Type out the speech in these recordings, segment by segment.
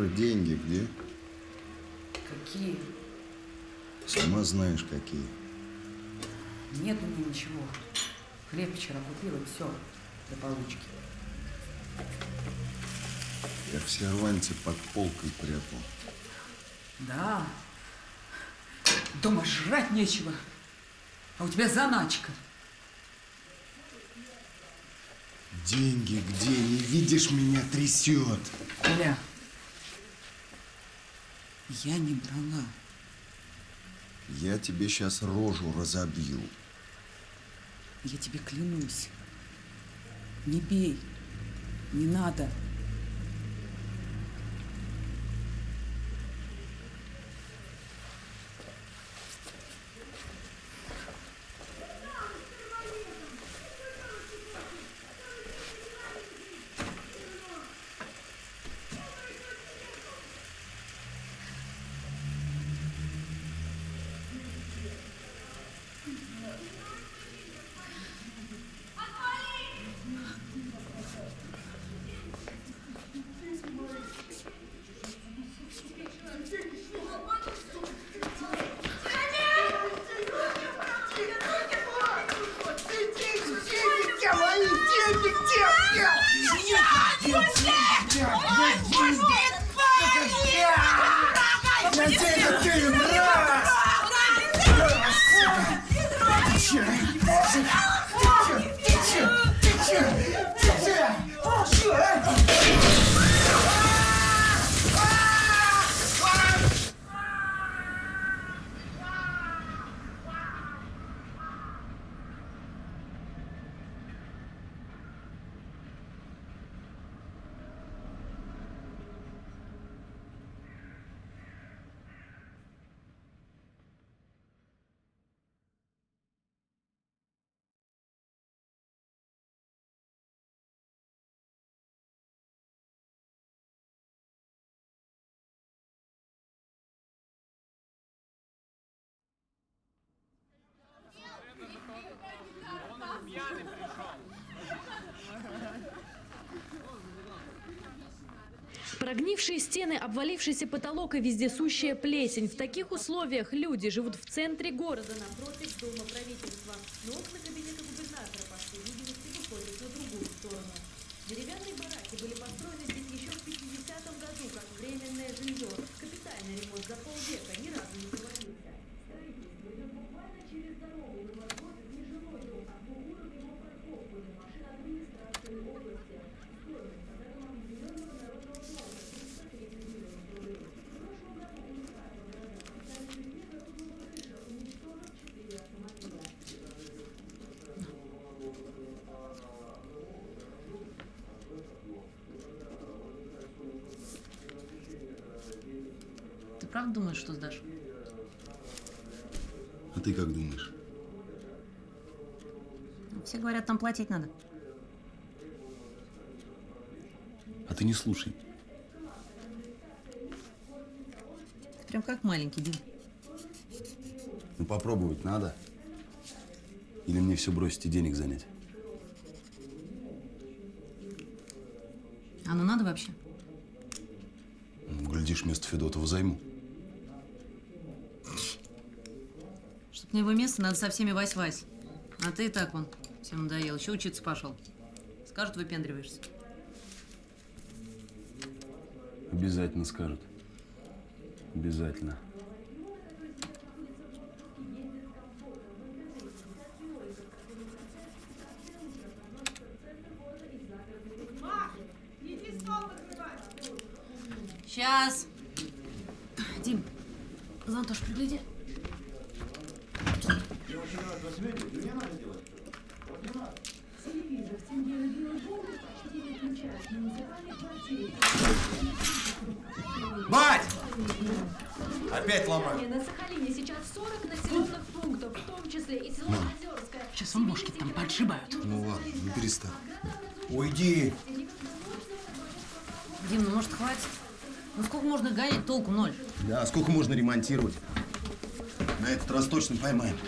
деньги где? Какие? Сама знаешь, какие. Нет у меня ничего. Хлеб вчера купила, и все, до получки. Я все рванцы под полкой прятал. Да. Дома жрать нечего. А у тебя заначка. Деньги где? Не видишь, меня трясет. Коля, я не брала. Я тебе сейчас рожу разобью. Я тебе клянусь. Не бей. Не надо. Прогнившие стены, обвалившийся потолок и вездесущая плесень. В таких условиях люди живут в центре города, напротив дома правительства. Но окна кабинета губернатора, по всей видимости, выходят на другую сторону. Деревянные бараки были построены здесь еще в 50-м году, как временное жилье. Капитальный ремонт за полвека ни разу не проводился. Строительство идет буквально через дорогу. И возводят нежилой дом, а двухуровневую парковку для машин администрации области. Стоимость, по данным Объединенного народного фонда, 330 миллионов рублей. В прошлом году администрация города специальной медведа рухнула крыша, уничтожив 4 автомобиля. Ты правда думаешь, что сдашь? А ты как думаешь? Все говорят, там платить надо. А ты не слушай. Ты прям как маленький, Дим. Ну попробовать надо. Или мне все бросить и денег занять? А ну надо вообще? Ну, глядишь, вместо Федотова займу. Чтоб на его место, надо со всеми вась-вась. А ты и так вон, всем надоел. Еще учиться пошел. Скажут, выпендриваешься. Обязательно скажут. Обязательно. Сейчас. Дим, Зантош, пригляди. Бать! Опять ломай. На Сахалине сейчас 40 населенных пунктов, в том числе и село Озерское. Сейчас он бошки там подшибают. Ну ладно, ну перестань. Уйди. Дим, ну может хватит? Ну сколько можно гонять, толку ноль. Да, сколько можно ремонтировать? На этот раз точно поймаем.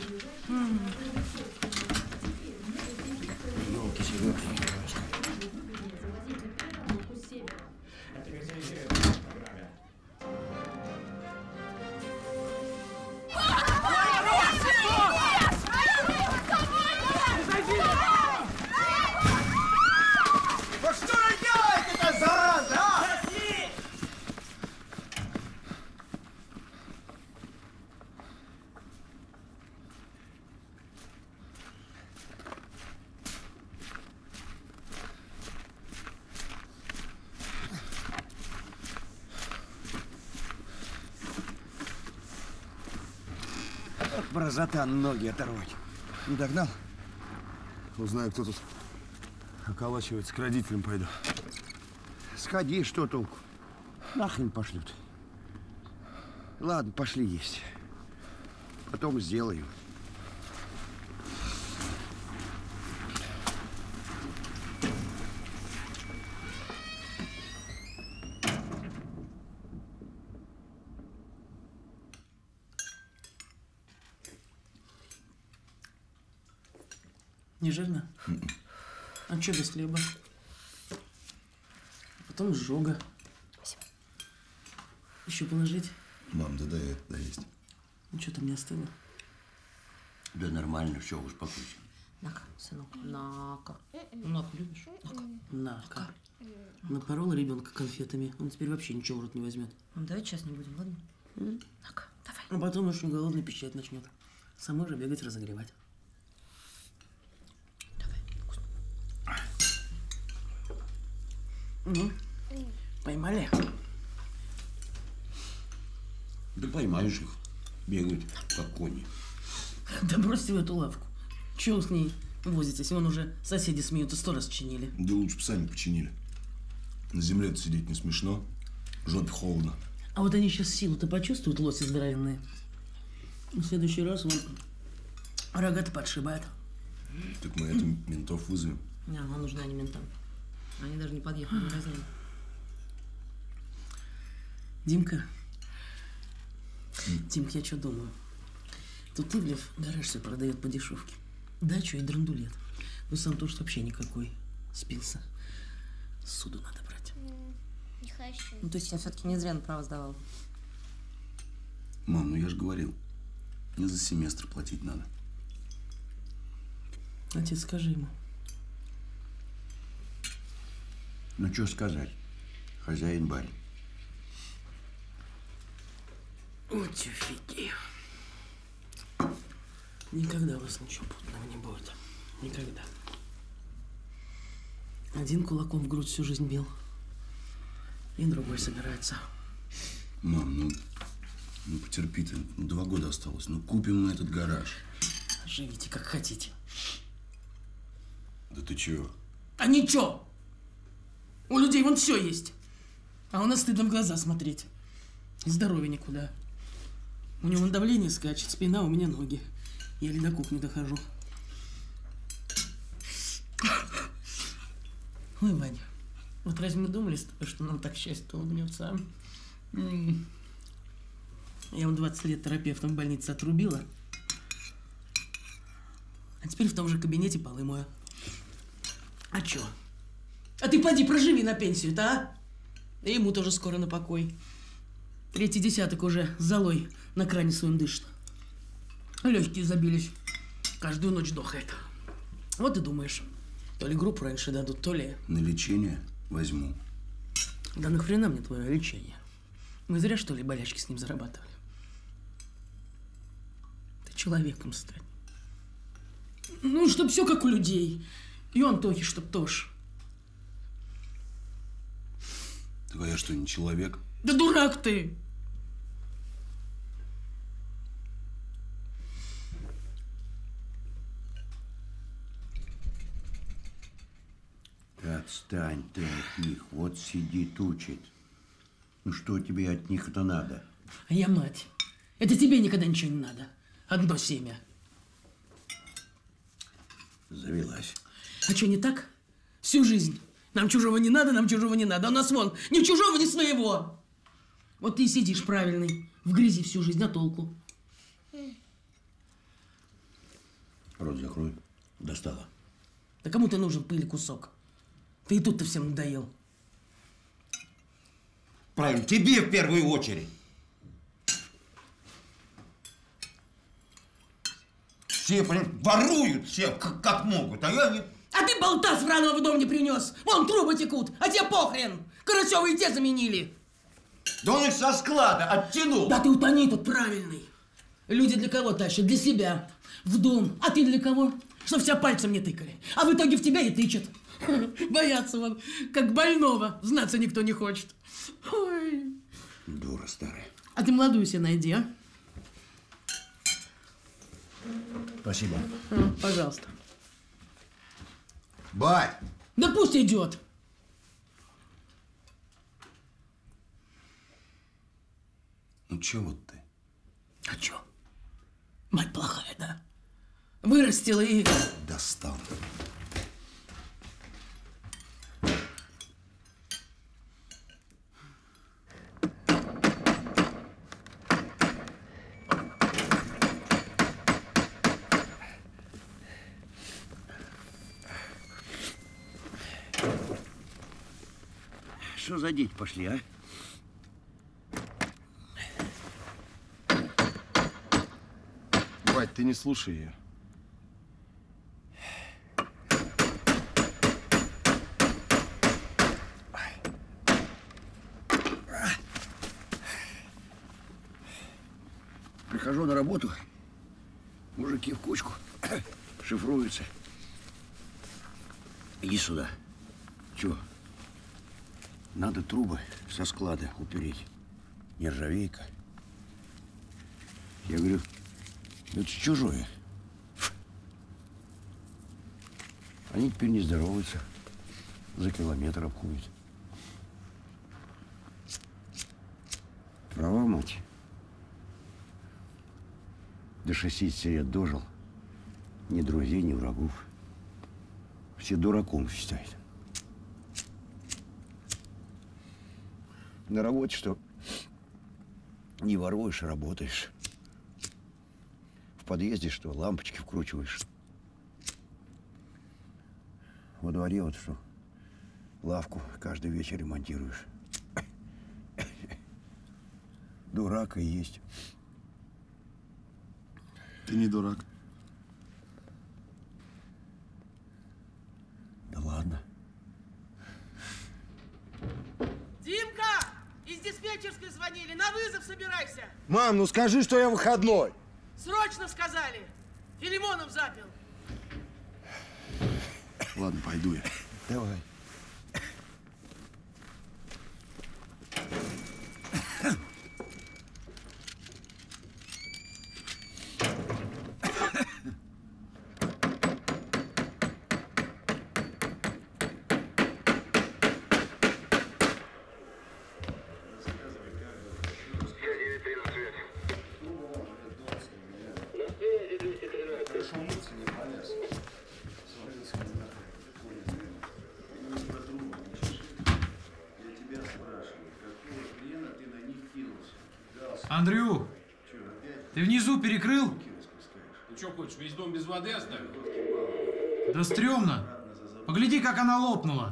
Бразотан ноги оторвать. Не догнал? Узнаю, кто тут околачивается, к родителям пойду. Сходи, что толку? Нахрен пошлют. Ладно, пошли есть. Потом сделаю. Не жирно? А что без хлеба? Потом изжога. Еще положить? Мам, да дай это доесть. Ну что там не остыло? Да нормально, все, успокойся. На-ка, сынок, на-ка. На-ка, любишь? На-ка. На-ка. Напорола ребенка конфетами. Он теперь вообще ничего в рот не возьмет. Ну, давай сейчас не будем, ладно? На-ка, давай. А потом очень голодный пищать начнет. Самой же бегать разогревать. Давай, вкусно. Ну, поймали? Да поймаешь их. Бегают, как кони. Да бросьте в эту лавку. Чего вы с ней возитесь? Вон уже соседи смеются, 100 раз чинили. Да лучше бы сами починили. На земле-то сидеть не смешно. В жопе холодно. А вот они сейчас силу-то почувствуют, лоси здоровенные. В следующий раз вон рога-то подшибают. Так мы это ментов вызовем. Не, она нужна не ментам. Они даже не подъехали в магазин. Димка, Димка, я что думаю? Тут Ивлев гараж все продает по дешевке. Дачу и драндулет. Ну сам тоже вообще никакой. Спился. Суду надо брать. Не хочу. Ну, то есть я все-таки не зря на право сдавала. Мам, ну я же говорил. Мне за семестр платить надо. Отец, скажи ему. Ну, что сказать? Хозяин барин. Вот тюфяки. Никогда у вас ничего путного не будет. Никогда. Один кулаком в грудь всю жизнь бил. И другой собирается. Мам, ну потерпи ты. 2 года осталось. Ну купим мы этот гараж. Живите как хотите. Да ты чего? А ничего! У людей вон все есть. А у нас стыдно в глаза смотреть. И здоровья никуда. У него давление скачет, спина, у меня ноги. Еле до кухни дохожу. Ой, Ваня, вот разве мы думали, что нам так счастье улыбнется, а? Я вам 20 лет терапевтом в больнице отрубила. А теперь в том же кабинете полы мою. А чё? А ты поди проживи на пенсию-то, а? И ему тоже скоро на покой. 3-й десяток уже золой на кране своем дышит. Легкие забились. Каждую ночь дохает. Вот и думаешь, то ли группу раньше дадут, то ли... На лечение возьму. Да нахрена мне твое лечение? Мы зря, что ли, болячки с ним зарабатывали? Ты человеком стань. Ну, чтоб все как у людей. И у Антохи, чтоб тоже. Так а я что, не человек? Да дурак ты! Отстань ты от них. Вот сидит, учит. Ну, что тебе от них-то надо? А я мать. Это тебе никогда ничего не надо. Одно семя. Завелась. А что, не так? Всю жизнь. Нам чужого не надо, нам чужого не надо. А у нас вон ни чужого, ни своего. Вот ты и сидишь правильный. В грязи всю жизнь, а толку? Рот закрой. Достала. Да кому ты нужен, пыли кусок? Ты и тут-то всем надоел. Правильно, тебе в первую очередь. Все, блин, воруют все, как могут, а я не... А ты болта сраного в дом не принес. Вон трубы текут, а тебе похрен. Карасёва и те заменили. Да он их со склада оттянул. Да ты утони тут правильный. Люди для кого тащат? Для себя. В дом. А ты для кого? Чтоб все пальцем не тыкали. А в итоге в тебя и тычат. Боятся вон, как больного. Знаться никто не хочет. Ой. Дура старая. А ты молодую себе найди, а? Спасибо. Пожалуйста. Бать! Да пусть идет. Ну чё вот ты? А чё? Мать плохая, да? Вырастила и... Достал. Что за дичь пошли, а? Бать, ты не слушай ее. Прихожу на работу, мужики в кучку, шифруются. Иди сюда. Чё? Надо трубы со склада упереть. Нержавейка. Я говорю, это чужое. Они теперь не здороваются. За километр обходят. Права, мать. До 60 лет дожил. Ни друзей, ни врагов. Все дураком считают. На работе что? Не воруешь, а работаешь. В подъезде что? Лампочки вкручиваешь. Во дворе вот что? Лавку каждый вечер ремонтируешь. Дурак и есть. Ты не дурак. Да ладно. Димка! Из диспетчерской звонили. На вызов собирайся. Мам, ну скажи, что я выходной. Срочно сказали. Филимонов запил. Ладно, пойду я. Давай. Андрю, ты внизу перекрыл? Ты что хочешь, весь дом без воды оставил? Да стрёмно. Погляди, как она лопнула.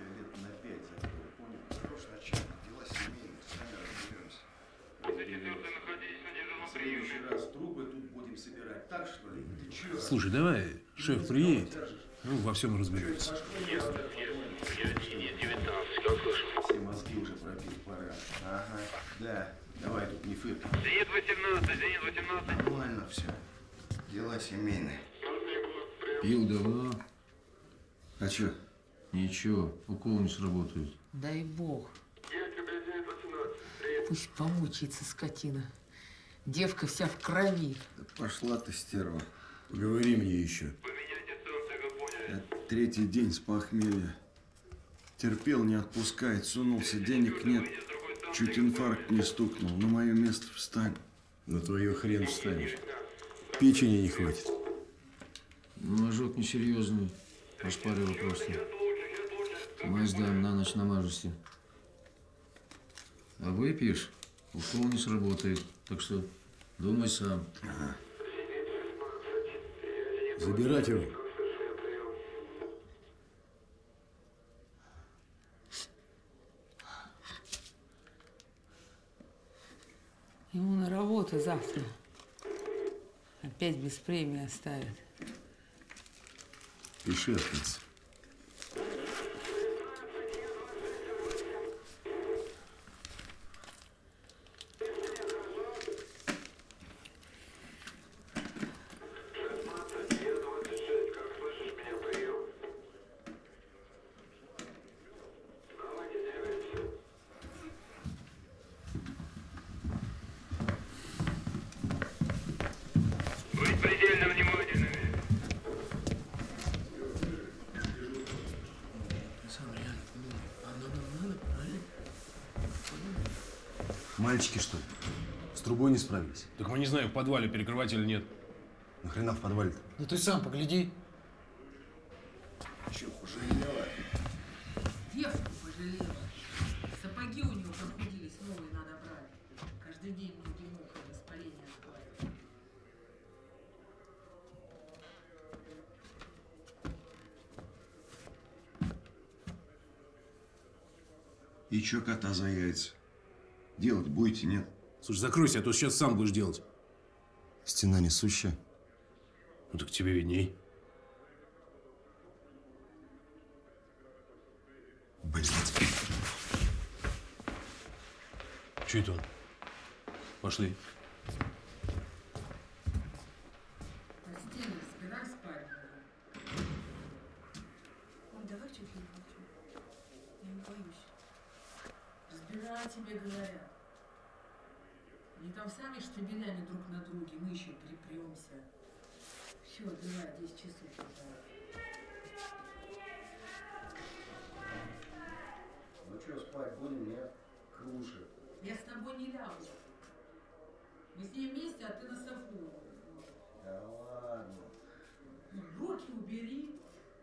Слушай, давай, шеф приедет, ну, во всем разберется. Все мозги уже пропить пора. Ага, да. Давай тут не фыркай. Зенит 18. Нормально все. Дела семейные. Пил давно? А чё? Ничего, укол не сработает. Дай бог. Пусть помучается скотина. Девка вся в крови. Да пошла ты, стерва. Поговори мне еще. Я третий день с похмелья. Терпел, не отпускает, сунулся, денег нет. Чуть инфаркт не стукнул. На мое место встань. На твое хрен встанешь. Печени не хватит. Ну, ожог несерьезный. Ошпарило просто. Мазь дам, на ночь намажешься. А выпьешь, укол не сработает. Так что думай сам. Ага. Забирать его. Ему на работу завтра. Опять без премии оставят. Пиши, отец. Быть предельно внимательным. Мальчики, что ли? С трубой не справились? Так мы не знаем, в подвале перекрывать или нет. Нахрена в подвале-то? Ну ты сам погляди. Че пожалела? Девушку пожалела. Сапоги у него прохудились, новые надо брать. Каждый день ноги мокрые, воспаление отхватывает. И чё кота за яйца? Делать будете, нет? Слушай, закройся, а то сейчас сам будешь делать. Стена несущая. Ну так тебе видней. Блять. Че это он? Пошли. Постель разбирай, спать. Ой, давай чуть не молчу. Я не боюсь. Разбирай, тебе говорят. Они там сами штабелями друг на друге, мы еще припремся. Все, давай, 10 часов уже. Ну что, спать будем, нет? Круши. Я с тобой не лягу. Мы с ней вместе, а ты на софу. Да ладно. Руки убери.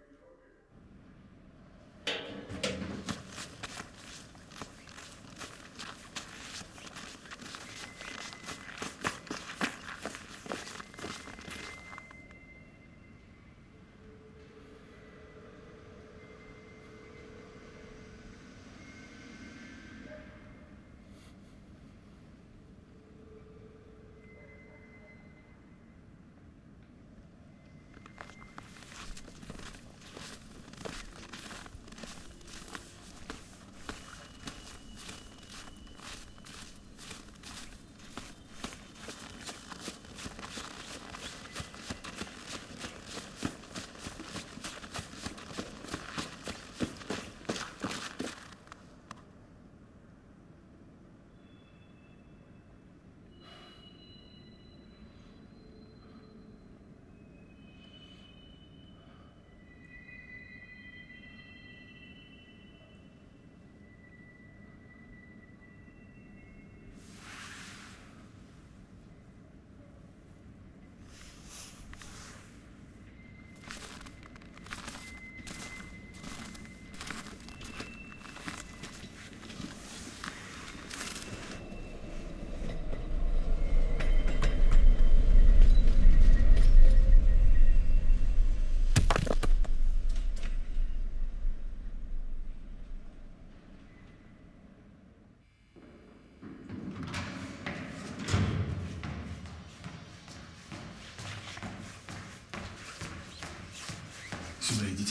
Сюда идите.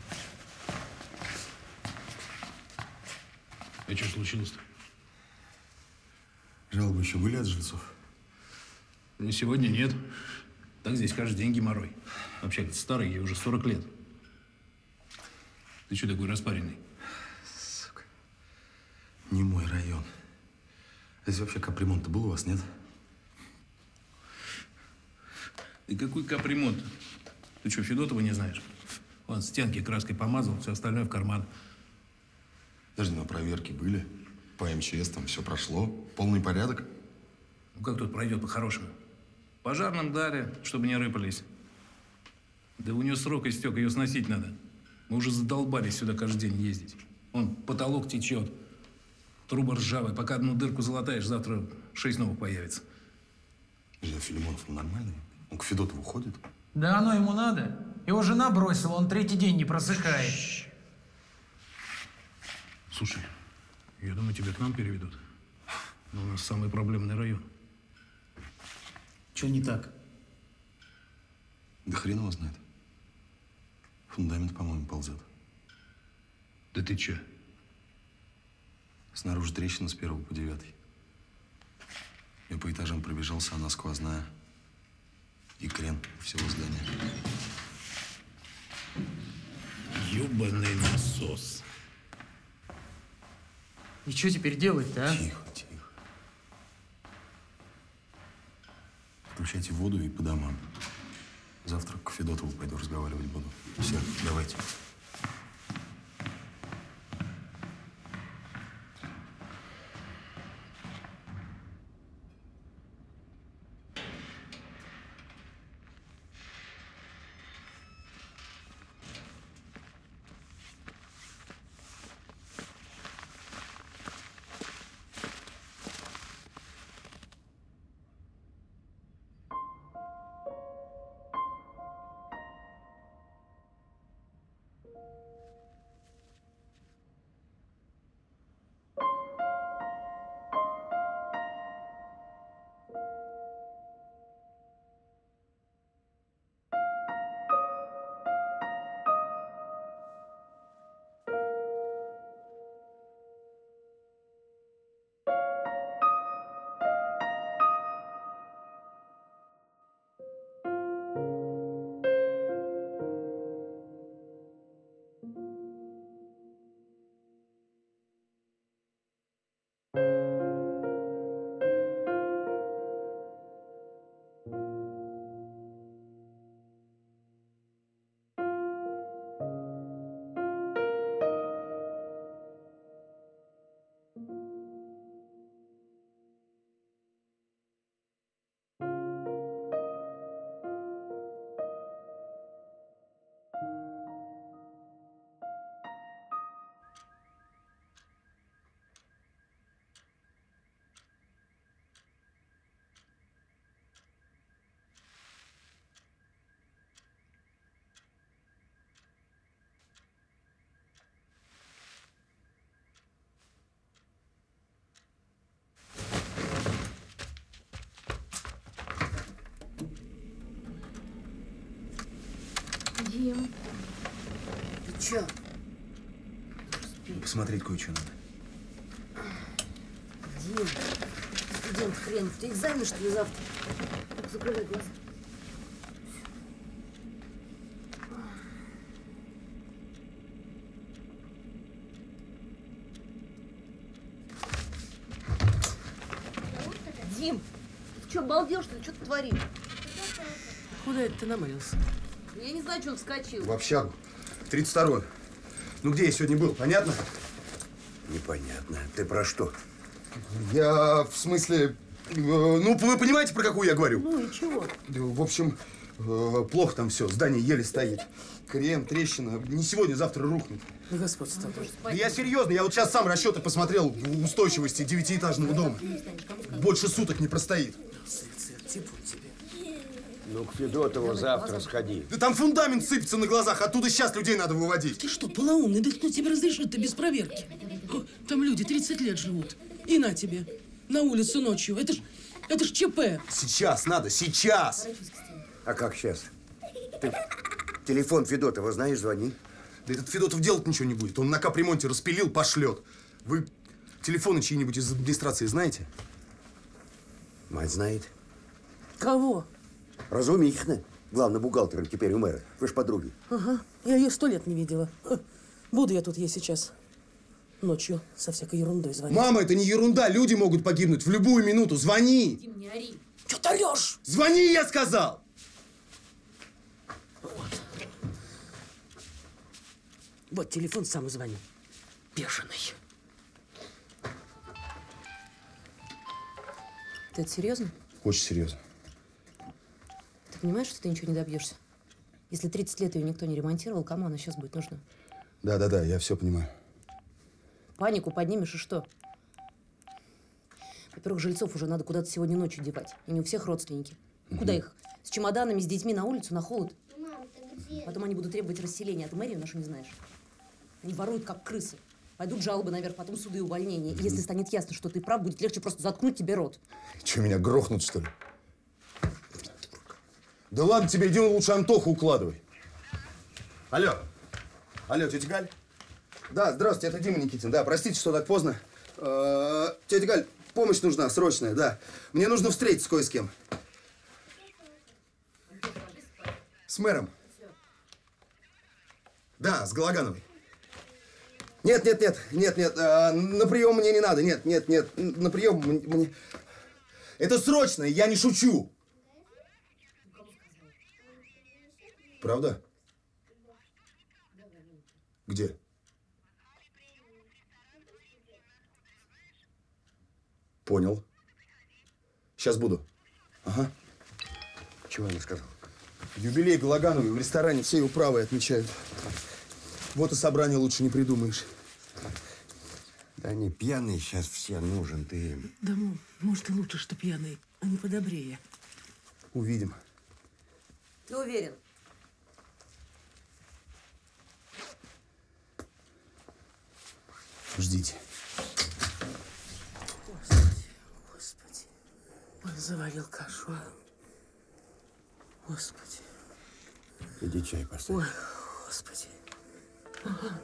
А что случилось-то? Жалобы еще были от жильцов? Ну, сегодня нет. Так здесь каждый день геморрой. Вообще, старый, ей уже 40 лет. Ты что такой распаренный? Сука. Не мой район. А здесь вообще капремонт-то был у вас, нет? И какой капремонт? Ты что, Федотова не знаешь? Он стенки краской помазал, все остальное в карман. Даже на проверки были. По МЧС там все прошло. Полный порядок. Ну как тут пройдет по-хорошему? Пожарным дали, чтобы не рыпались. Да у нее срок истек, ее сносить надо. Мы уже задолбались сюда каждый день ездить. Вон потолок течет, труба ржавая. Пока одну дырку залатаешь, завтра 6 новых появится. Филимонов, он нормальный? Он к Федотову ходит? Да оно ему надо. Его жена бросила, он 3-й день не просыхает. Слушай, я думаю, тебя к нам переведут. Но у нас самый проблемный район. Че не так? Да хрен его знает. Фундамент, по-моему, ползет. Да ты че? Снаружи трещина с 1 по 9. Я по этажам пробежался, она сквозная. И крен всего здания. Ёбаный насос. И что теперь делать-то, а? Тихо, тихо. Включайте воду и по домам. Завтра к Федотову пойду разговаривать буду. Все, давайте. Дим. Ты чё? Посмотреть кое-что надо. Дим, студент хрен, у тебя экзамен, что ли, завтра? Закрывай глаза. Дим, ты что, обалдел, что ли? Что ты творишь? Куда это ты намылился? Я не знаю, что он вскочил. В общагу. 32-й. Ну где я сегодня был, понятно? Непонятно. Ты про что? Я, в смысле, ну, вы понимаете, про какую я говорю? Ну и чего? В общем, плохо там все, здание еле стоит. Крен, трещина, не сегодня, завтра рухнет. Да Господь с тобой. Да я серьезно, я вот сейчас сам расчеты посмотрел устойчивости 9-этажного дома. Больше суток не простоит. Ну, к Федотову завтра сходи. Да там фундамент сыпется на глазах, оттуда сейчас людей надо выводить. Ты что, полоумный? Да кто тебе разрешит-то без проверки? О, там люди 30 лет живут. И на тебе. На улицу ночью. Это ж ЧП. Сейчас надо, сейчас. А как сейчас? Ты телефон Федотова знаешь, звони. Да этот Федотов делать ничего не будет. Он на капремонте распилил, пошлет. Вы телефоны чьи-нибудь из администрации знаете? Мать знает. Кого? Разумихина. Главный бухгалтер теперь у мэра. Вы ж подруги. Ага. Я ее 100 лет не видела. Буду я тут ей сейчас ночью со всякой ерундой звонить. Мама, это не ерунда. Люди могут погибнуть в любую минуту. Звони. Дим, не ори. Че ты орешь? Звони, я сказал. Вот телефон, сам звони. Бешеный. Ты это серьезно? Очень серьезно. Ты понимаешь, что ты ничего не добьешься? Если 30 лет ее никто не ремонтировал, кому она сейчас будет нужна? Да, я все понимаю. Панику поднимешь и что? Во-первых, жильцов уже надо куда-то сегодня ночью девать. И не у всех родственники. Куда их? С чемоданами, с детьми на улицу, на холод? Мам, ты где? Потом они будут требовать расселения, а ты мэрию нашу не знаешь. Они воруют, как крысы. Пойдут жалобы наверх, потом суды и увольнения. И если станет ясно, что ты прав, будет легче просто заткнуть тебе рот. Че, меня грохнут, что ли? Да ладно тебе, иди лучше Антоху укладывай. Алло. Алло, тетя Галь? Да, здравствуйте, это Дима Никитин. Да, простите, что так поздно. Тетя Галь, помощь нужна, срочная, да. Мне нужно встретиться кое с кем. С мэром. Да, с Галагановой. Нет, на прием мне не надо, нет, на прием мне... Это срочно, я не шучу. Правда? Где? Понял. Сейчас буду. Ага. Чего она сказала? Юбилей Галагановой в ресторане всей управы отмечают. Вот и собрание лучше не придумаешь. Да они пьяные сейчас все, нужен ты им. Да, может, и лучше, что пьяный, а не подобрее. Увидим. Ты уверен? Ждите. Господи. Он заварил кашу. Господи. Иди чай поставь. Ой, Господи. Ага.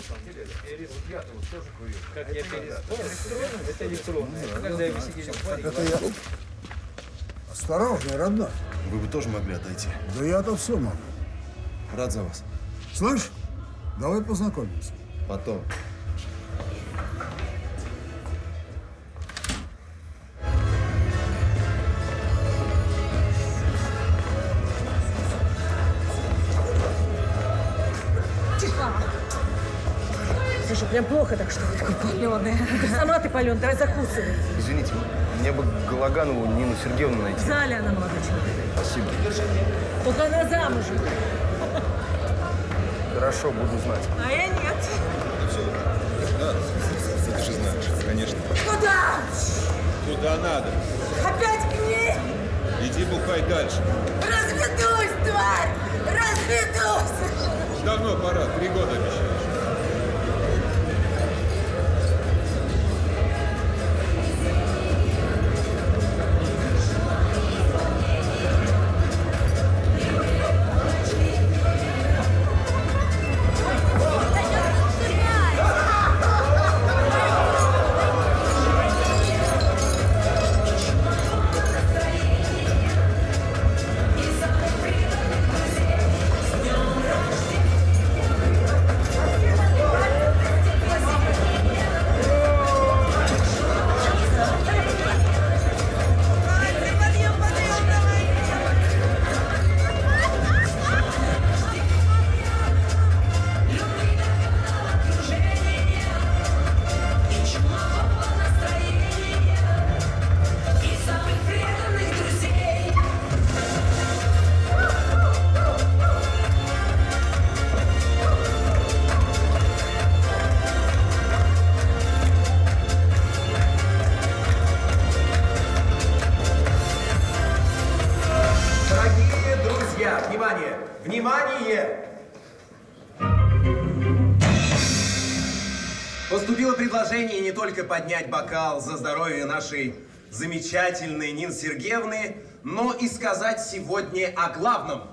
на самом деле. Вот я-то вот тоже курю. Как я перестал. Это электронное. Это когда вы сидели в паре. Это я... Осторожней, родной. Вы бы тоже могли отойти. Да я-то все могу. Рад за вас. Слышь, давай познакомимся. Потом. Слушай, прям плохо так, что ли? Такой паленый. Ты сама ты пален, давай закусывай. Извините, мне бы Галаганову Нину Сергеевну найти. В зале она, молодой человек. Спасибо. Только она замужем. Хорошо, буду знать. А я нет. Да, ты же знаешь, конечно. Куда? Куда надо. Опять к ней? Иди бухай дальше. Разведусь, тварь! Разведусь! Давно пора, 3 года обещаешь. Поступило предложение не только поднять бокал за здоровье нашей замечательной Нины Сергеевны, но и сказать сегодня о главном.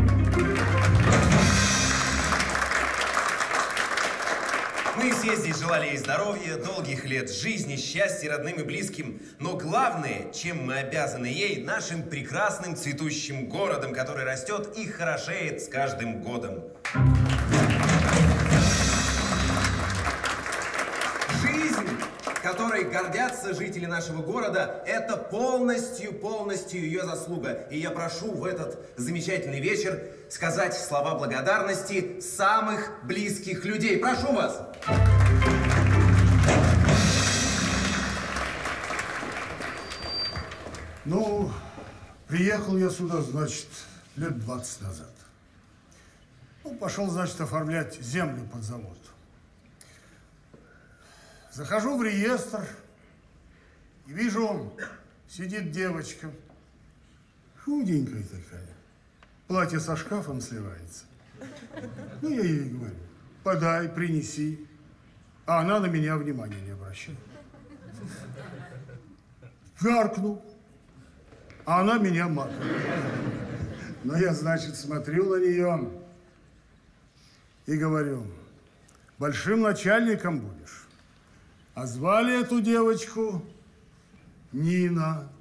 Мы все здесь желали ей здоровья, долгих лет жизни, счастья родным и близким. Но главное, чем мы обязаны ей, нашим прекрасным цветущим городом, который растет и хорошеет с каждым годом. Которой гордятся жители нашего города, это полностью ее заслуга. И я прошу в этот замечательный вечер сказать слова благодарности самых близких людей. Прошу вас! Ну, приехал я сюда, значит, лет 20 назад. Ну, пошел, значит, оформлять землю под завод. Захожу в реестр и вижу, сидит девочка, худенькая такая, платье со шкафом сливается. Ну, я ей говорю, подай, принеси. А она на меня внимания не обращает. Гаркнул, а она меня макает. Но я, значит, смотрю на нее и говорю, большим начальником будешь. А звали эту девочку Нина.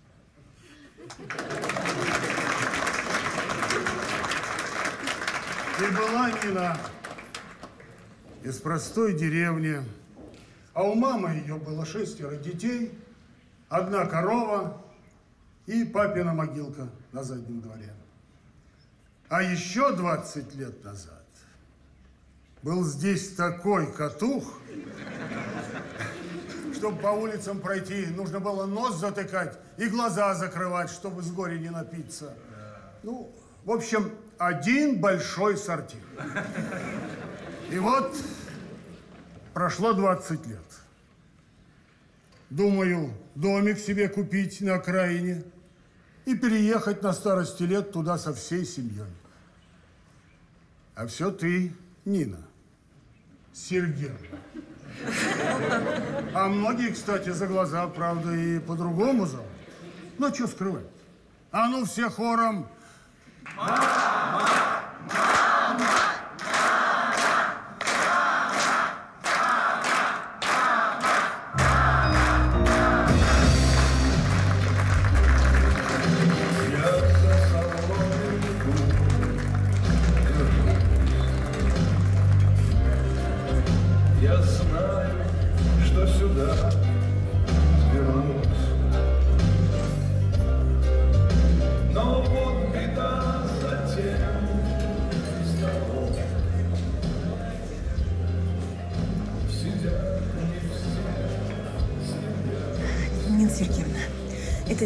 И была Нина из простой деревни. А у мамы ее было 6 детей, 1 корова и папина могилка на заднем дворе. А еще 20 лет назад был здесь такой катух, чтобы по улицам пройти, нужно было нос затыкать и глаза закрывать, чтобы с горя не напиться. Ну, в общем, один большой сортир. И вот прошло 20 лет. Думаю, домик себе купить на окраине и переехать на старости лет туда со всей семьей. А все ты, Нина Сергеевна. А многие, кстати, за глаза, правда, и по-другому зовут. Ну, что скрывать? А ну, все хором. Мама! Мама! Мама!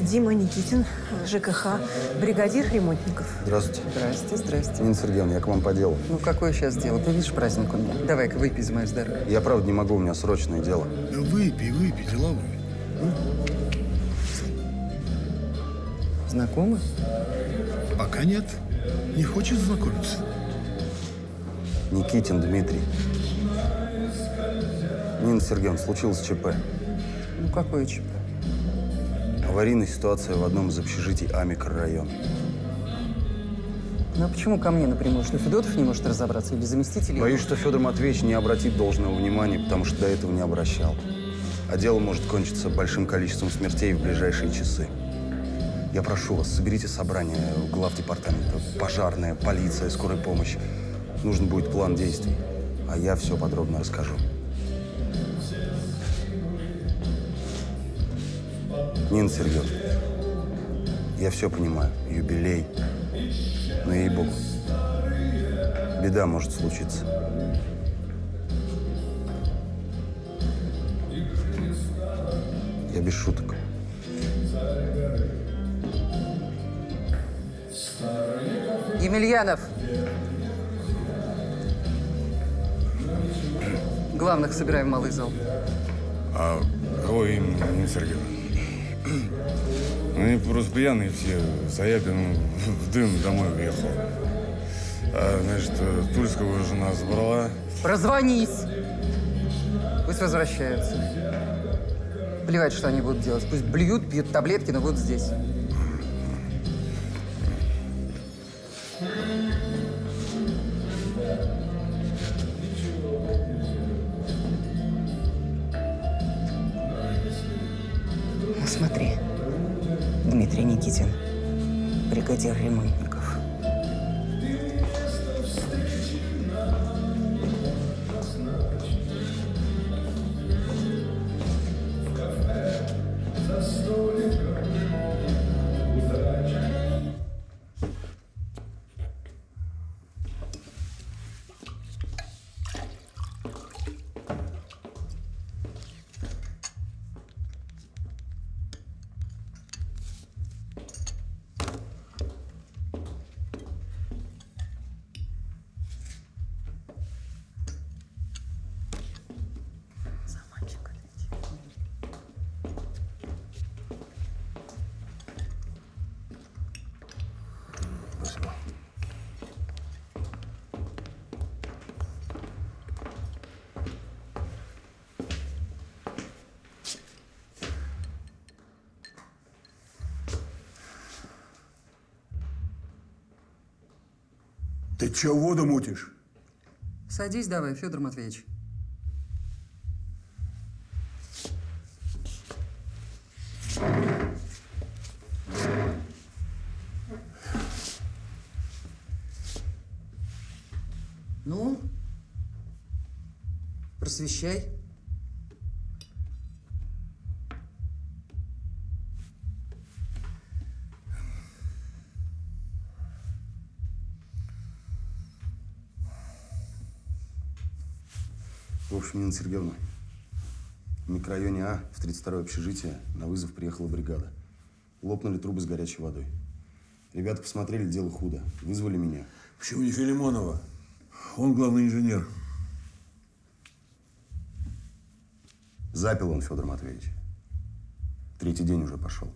Дима Никитин, ЖКХ, бригадир ремонтников. Здравствуйте. Здрасте, здрасте. Нина Сергеевна, я к вам по делу. Ну, какое сейчас дело? Ты видишь, праздник у меня. Давай-ка выпей за мое здоровье. Я правда не могу, у меня срочное дело. Да выпей, деловой. Знакомы? Пока нет. Не хочет знакомиться. Никитин Дмитрий. Нина Сергеевна, случилось ЧП. Ну, какое ЧП? Аварийная ситуация в одном из общежитий А-микрорайона. Ну, а почему ко мне напрямую? Что, Федотов не может разобраться? Или заместитель? Боюсь, что Федор Матвеевич не обратит должного внимания, потому что до этого не обращал. А дело может кончиться большим количеством смертей в ближайшие часы. Я прошу вас, соберите собрание главдепартамента, пожарная, полиция, скорая помощь. Нужен будет план действий, а я все подробно расскажу. Нина Сергеевна, я все понимаю, юбилей, но ей-богу, беда может случиться. Я без шуток. Емельянов! Главных собираем в малый зал. А кого им, Нина Сергеевна? Они просто пьяные все. Саяпин в дым домой уехал. А, значит, Тульского жена забрала. Прозвонись! Пусть возвращаются. Плевать, что они будут делать. Пусть блюют, пьют таблетки, но будут здесь. Смотри, Дмитрий Никитин, бригадир ремонтников. Ты чё воду мутишь? Садись давай, Федор Матвеевич. Ну, просвещай. В общем, Нина Сергеевна, в микрорайоне А, в 32-е общежитие, на вызов приехала бригада. Лопнули трубы с горячей водой. Ребята посмотрели, дело худо. Вызвали меня. Почему не Филимонова? Он главный инженер. Запил он, Федор Матвеевич. Третий день уже пошел.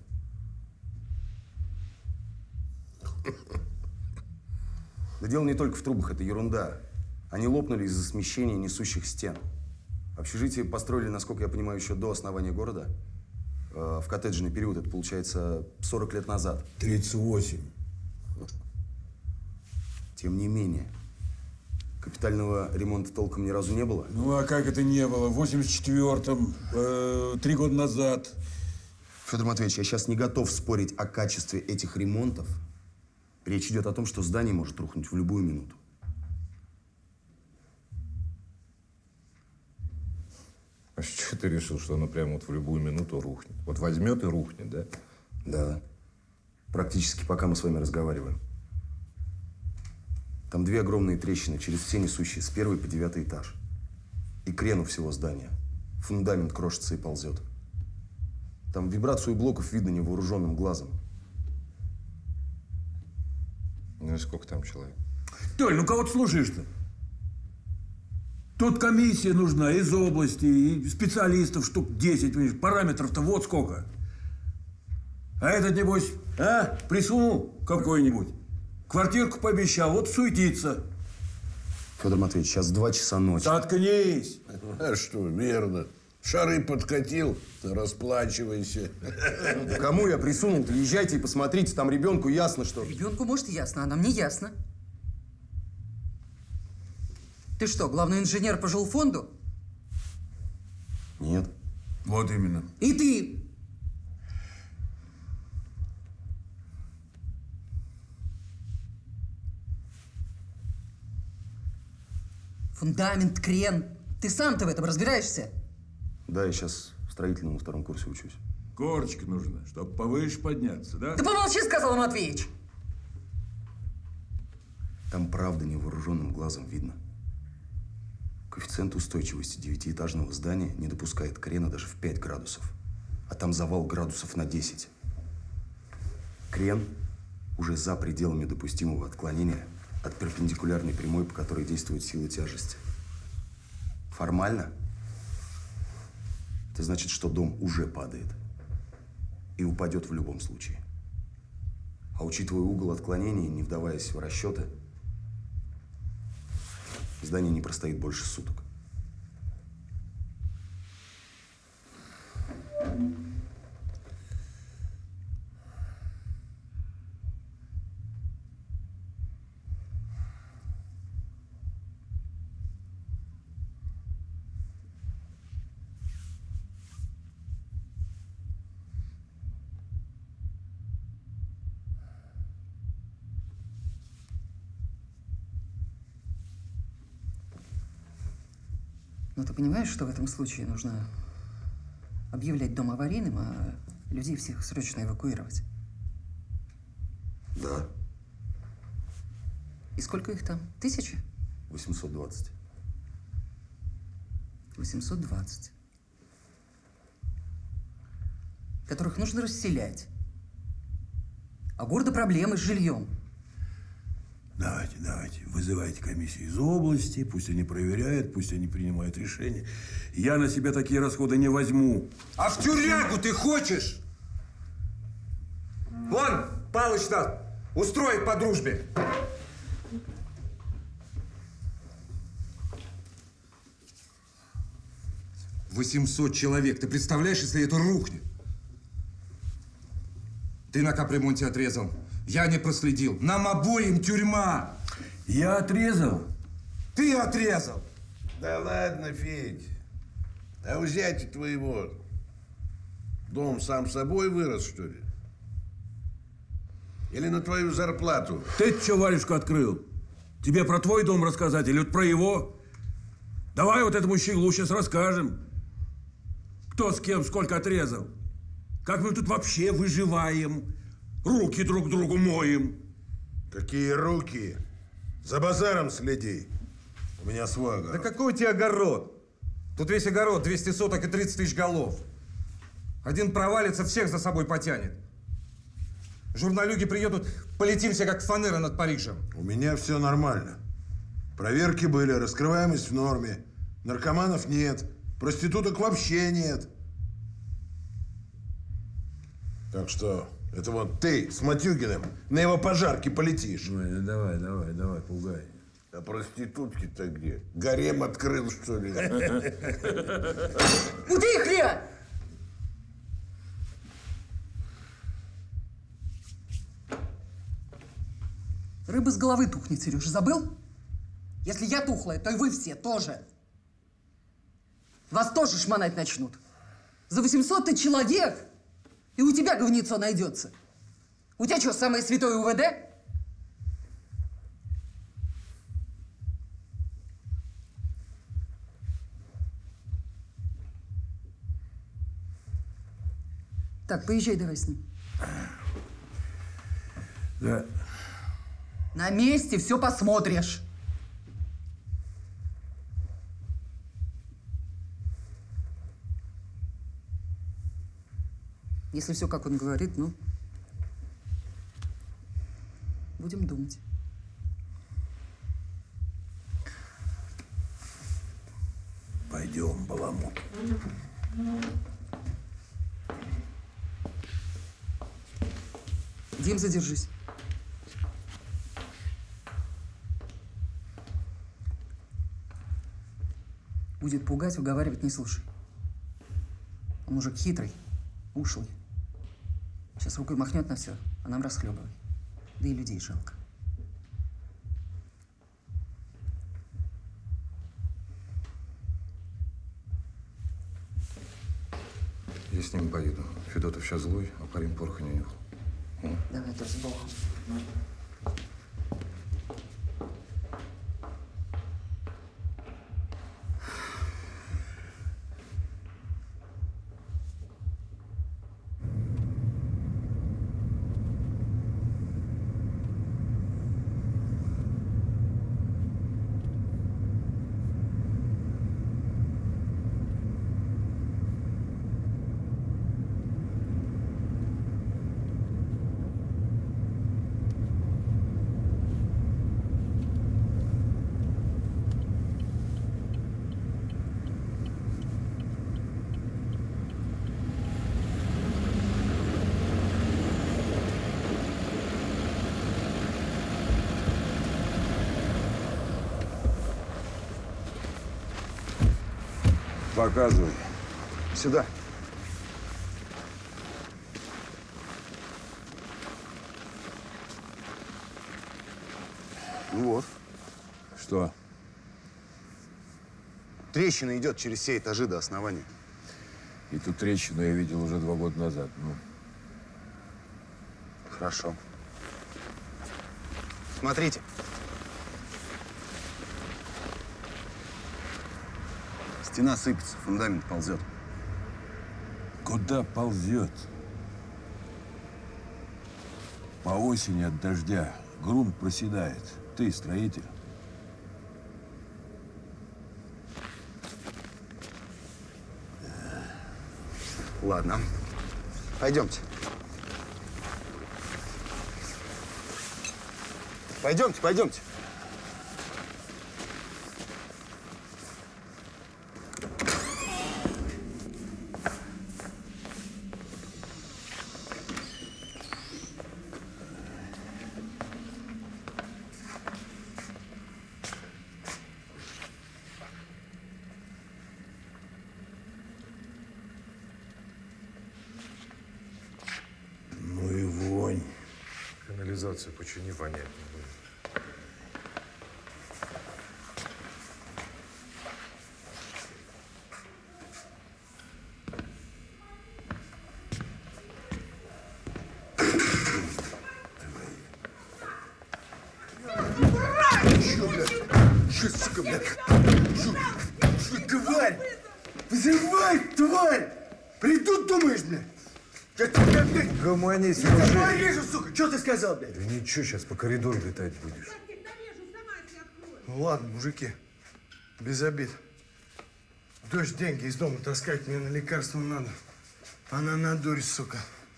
Да дело не только в трубах, это ерунда. Они лопнули из-за смещения несущих стен. Общежитие построили, насколько я понимаю, еще до основания города. В коттеджный период, это получается 40 лет назад. 38. Тем не менее, капитального ремонта толком ни разу не было. Ну, а как это не было? В 84-м, 3 года назад. Федор Матвеевич, я сейчас не готов спорить о качестве этих ремонтов. Речь идет о том, что здание может рухнуть в любую минуту. А с чего ты решил, что оно прямо вот в любую минуту рухнет? Вот возьмет и рухнет, да? Да. Практически пока мы с вами разговариваем. Там 2 огромные трещины через все несущие с 1 по 9 этаж. И крен у всего здания. Фундамент крошится и ползет. Там вибрацию блоков видно невооруженным глазом. Ну и сколько там человек? Толь, ну кого ты слушаешь-то? Тут комиссия нужна из области, и специалистов штук 10, понимаешь, параметров-то вот сколько. А этот, небось, присунул какой-нибудь, квартирку пообещал, вот суетится. Федор Матвеевич, сейчас 2 часа ночи. Заткнись! А что, верно. Шары подкатил, расплачивайся. Кому я присунул-то? Езжайте и посмотрите, там ребенку ясно, что... Ребенку, может, ясно, а нам не ясно. Ты что, главный инженер по жилфонду? Нет. Вот именно. И ты! Фундамент, крен. Ты сам-то в этом разбираешься? Да, я сейчас в строительном на 2-м курсе учусь. Корочка нужна, чтобы повыше подняться, да? Да помолчи, сказал Матвеич. Там правда невооруженным глазом видно. Коэффициент устойчивости 9-этажного здания не допускает крена даже в 5 градусов. А там завал градусов на 10. Крен уже за пределами допустимого отклонения от перпендикулярной прямой, по которой действует сила тяжести. Формально это значит, что дом уже падает. И упадет в любом случае. А учитывая угол отклонения, не вдаваясь в расчеты, здание не простоит больше суток. Но ты понимаешь, что в этом случае нужно объявлять дом аварийным, а людей всех срочно эвакуировать? Да. И сколько их там? 1000? 820. 820. Которых нужно расселять. А у города проблемы с жильем. Давайте, вызывайте комиссию из области, пусть они проверяют, пусть они принимают решения. Я на себя такие расходы не возьму. А в тюрягу ты хочешь? Вон, Палыч нас устроит по дружбе. $800 человек. Ты представляешь, если это рухнет? Ты на капремонте отрезал. Я не проследил. Нам обоим тюрьма. Я отрезал. Ты отрезал. Да ладно, Федь. А у зятя твоего дом сам собой вырос, что ли? Или на твою зарплату? Ты что варежку открыл? Тебе про твой дом рассказать или вот про его? Давай вот этому щеглу сейчас расскажем. Кто с кем сколько отрезал. Как мы тут вообще выживаем. Руки друг другу моем. Какие руки? За базаром следи. У меня свой огород. Да какой у тебя огород? Тут весь огород 200 соток и 30 тысяч голов. Один провалится, всех за собой потянет. Журналюги приедут, полетим все как фанера над Парижем. У меня все нормально. Проверки были, раскрываемость в норме. Наркоманов нет, проституток вообще нет. Так что, это вот ты с Матюгиным на его пожарке полетишь. Ой, давай, пугай. А проститутки-то где? Гарем открыл, что ли? Утихли! Рыба с головы тухнет, Сережа, забыл? Если я тухлая, то и вы все тоже. Вас тоже шмонать начнут. За 800 ты человек, и у тебя говнецо найдется. У тебя что, самое святое УВД? Так, поезжай давай с ним. Да. На месте все посмотришь. Если все, как он говорит, ну, будем думать. Пойдем, Баламут. Дим, задержись. Будет пугать, уговаривать, не слушай. Он мужик хитрый, ушлый. Сейчас рукой махнет на все, а нам расхлебывай. Да и людей жалко. Я с ним поеду. Федотов сейчас злой, а парень пороха не нюхал. Давай, тоже с Богом. Показывай. Сюда. Ну вот. Что? Трещина идет через все этажи до основания. И ту трещину я видел уже 2 года назад. Ну. Хорошо. Смотрите. Стена сыпется, фундамент ползет. Куда ползет? По осени от дождя грунт проседает. Ты строитель. Ладно. Пойдемте. Пойдемте, пойдемте. Канализацию почини, вонять не будет. Чё, блядь? Чё, сука, блядь? Чё, тварь? Вызывай, тварь! Придут, думаешь, блядь? Я тебя, блядь... Гомонись, я мужик. тебя порежу, сука! Чё ты сказал, блядь? Да ничего, сейчас по коридору летать будешь. Ну ладно, мужики, без обид. Дождь деньги из дома таскать, мне на лекарство надо. Она на дурь, сука.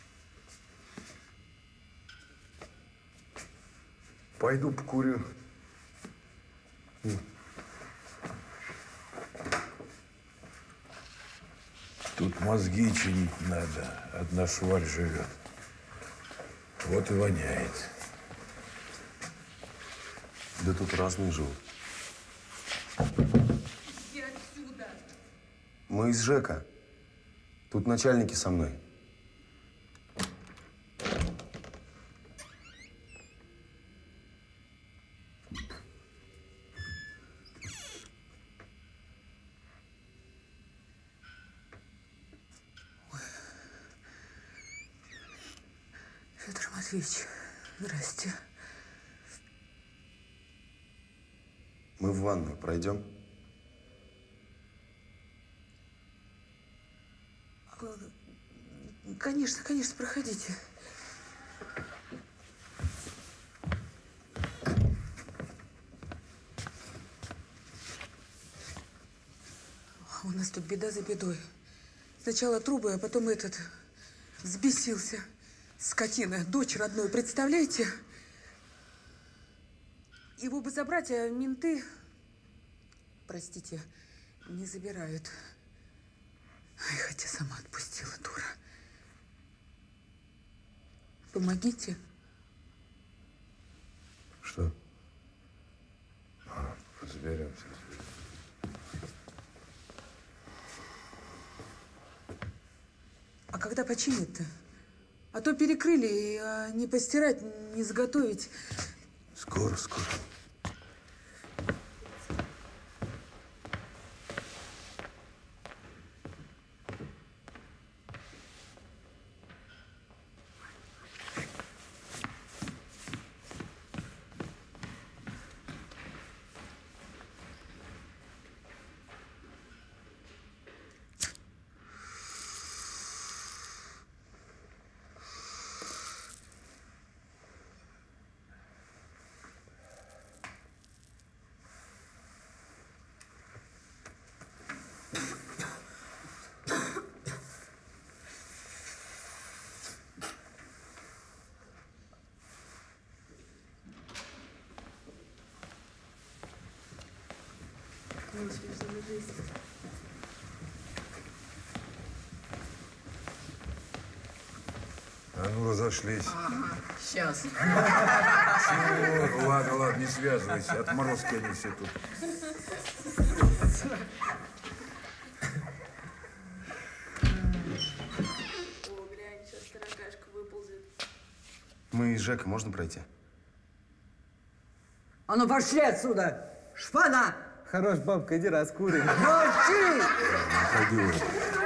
Пойду покурю. Тут мозги чинить надо. Одна шваль живет. Вот и воняет. Да тут разные живут. Мы из ЖЭКа. Тут начальники со мной. Федор Матвеевич, здрасте. Мы в ванную пройдем? Конечно, конечно, проходите. У нас тут беда за бедой. Сначала трубы, а потом этот Взбесился. Скотина, дочь родную, представляете? Его бы забрать, а менты, простите, не забирают. Ай, хотя сама отпустила, дура. Помогите. Что? Разберемся. А когда починят-то? А то перекрыли, а не постирать, не заготовить. Скоро. А ну, разошлись. Ага, сейчас. Чего? Ладно, не связывайся. Отморозки они все тут. О, глянь, сейчас таракашка выползет. Мы из ЖЭКа, можно пройти? А ну пошли отсюда! Шпана! Хорош, бабка, иди раскурим. Молчи! Ходи.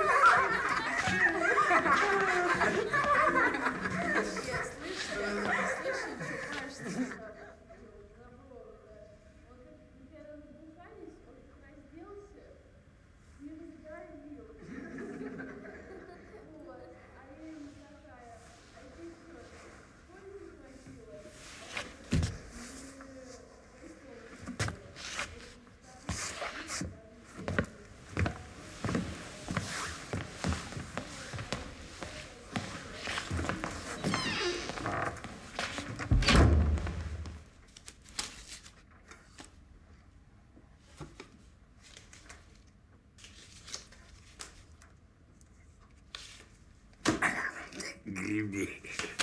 Греби.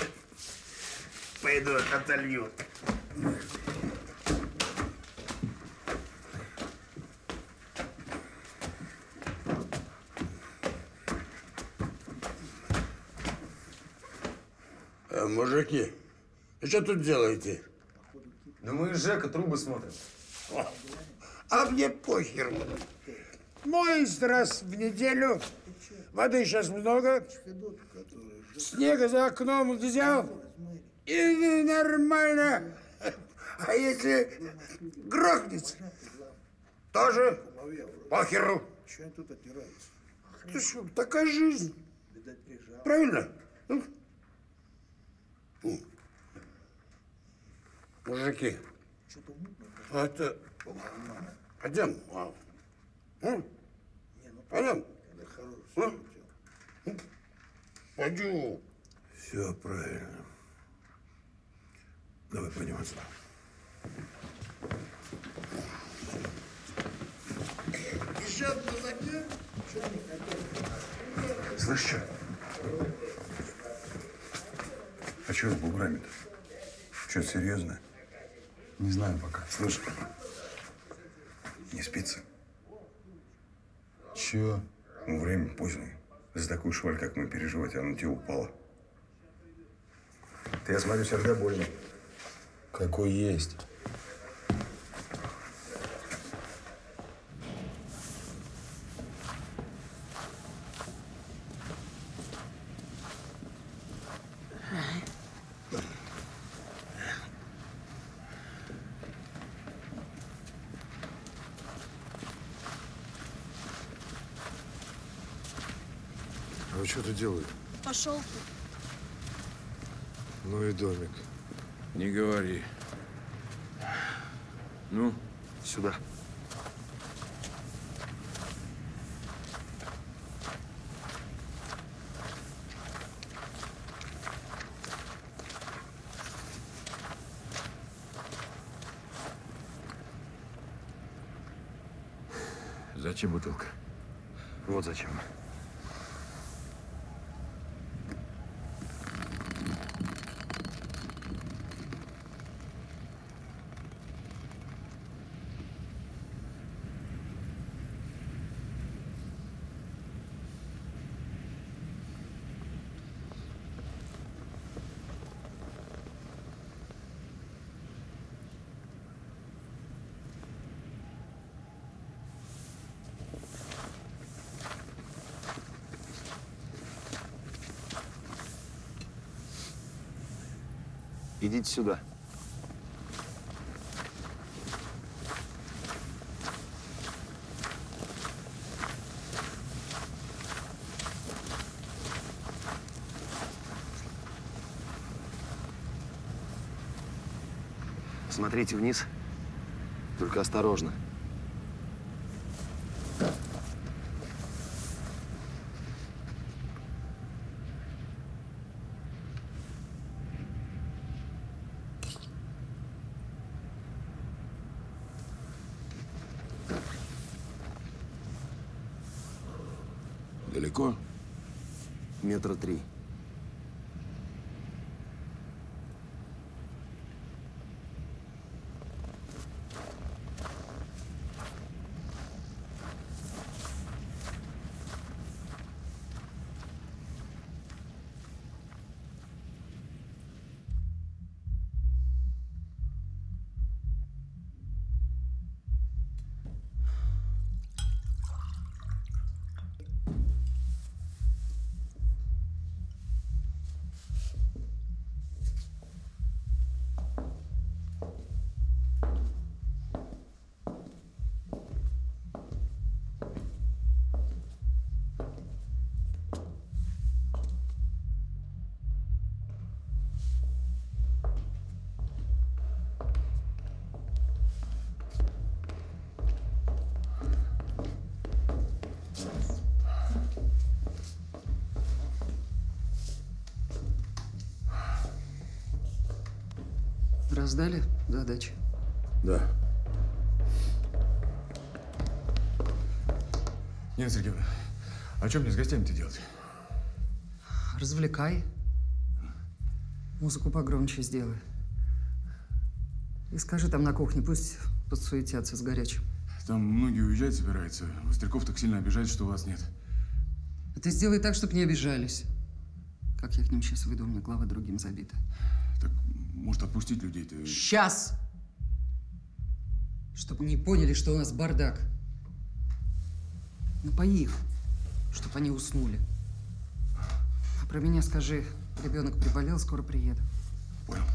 Пойду отолью. Мужики, вы что тут делаете? Да мы из ЖЭКа трубы смотрим. А мне похер. Моюсь раз в неделю. Воды сейчас много. Снега за окном взял. И нормально. А если грохнется, тоже похеру. Ты что, такая жизнь. Правильно? Мужики, это... Пойдем. Пойдем. Пойдем. Все правильно. Давай пойдем отсюда. Еще одну забьем. Слышь, что? А что с буграми-то? Что, серьезно? Не знаю пока. Слушай, не спится? Чего? Ну, время позднее. За такую шваль, как мы, переживать, она на тебя упала. Ты, я смотрю, сердобольный. Какой есть. А вы что-то делаете? Пошел ты. Ну и домик. Не говори. Ну, сюда. Зачем бутылка? Вот зачем. Идите сюда. Смотрите вниз, только осторожно. Далеко? Метра 3. Раздали задачи? Да. Нина Сергеевна, а что мне с гостями-то делать? Развлекай. Музыку погромче сделай. И скажи там на кухне, пусть подсуетятся с горячим. Там многие уезжать собираются. Востряков так сильно обижает, что вас нет. А ты сделай так, чтобы не обижались. Как я к ним сейчас выйду, у меня голова другим забита. Так, может, отпустить людей-то? Сейчас! Чтобы не поняли, что у нас бардак. Напои их, чтобы они уснули. А про меня скажи, ребенок приболел, скоро приеду. Понял.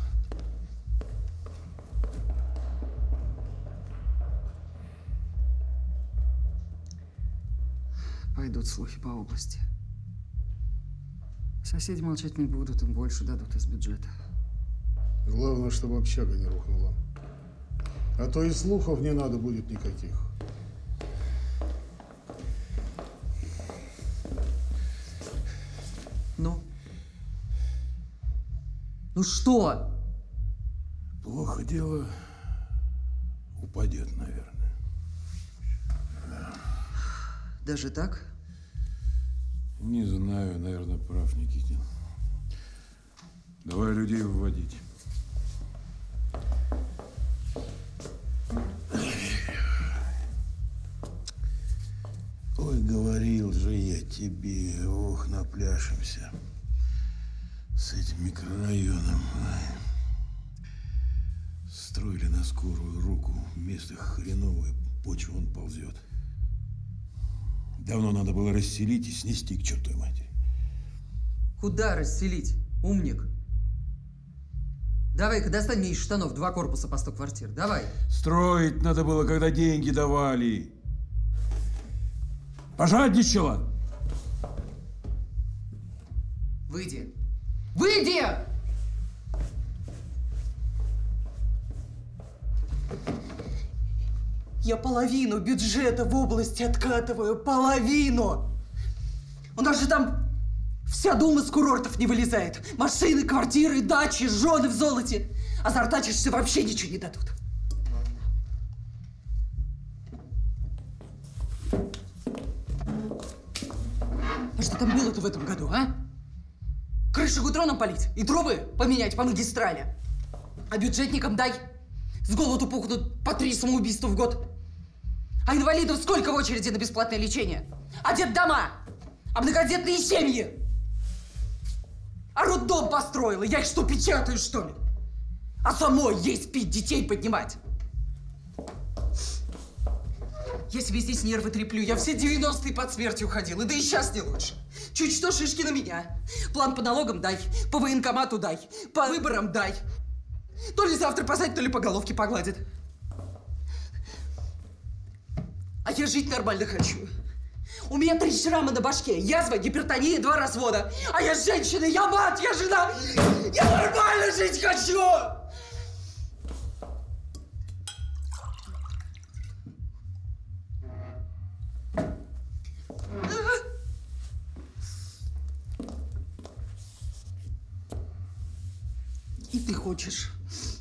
Пойдут слухи по области. Соседи молчать не будут, им больше дадут из бюджета. Главное, чтобы общага не рухнула. А то и слухов не надо будет никаких. Ну? Ну что? Плохо дело упадет, наверное. Даже так? Не знаю, наверное, прав Никитин. Давай людей выводить. Ой, говорил же я тебе, ох, напляшемся с этим микрорайоном. Строили на скорую руку, место хреновое, почва вон ползет. Давно надо было расселить и снести к чертовой матери. Куда расселить, умник? Давай-ка достань мне из штанов 2 корпуса по 100 квартир. Давай. Строить надо было, когда деньги давали. Пожадничала. Выйди. Выйди! Я половину бюджета в области откатываю. Половину! У нас же там вся дума с курортов не вылезает. Машины, квартиры, дачи, жены в золоте. А зартачишься, вообще ничего не дадут. А что там было-то в этом году, а? Крышу гудроном полить и трубы поменять по магистрали. А бюджетникам дай. С голоду пухнут по 3 самоубийства в год. А инвалидов сколько в очереди на бесплатное лечение? А детдома? А многодетные семьи? А роддом построила. Я их что, печатаю, что ли? А самой есть пить, детей поднимать. Я себе здесь нервы треплю. Я все 90-е под смертью ходила. Да и сейчас не лучше. Чуть что, шишки на меня. План по налогам дай. По военкомату дай. По выборам дай. То ли завтра посадят, то ли по головке погладят. А я жить нормально хочу. У меня 3 шрама на башке. Язва, гипертония, 2 развода. А я женщина, я мать, я жена. Я нормально жить хочу! И ты хочешь.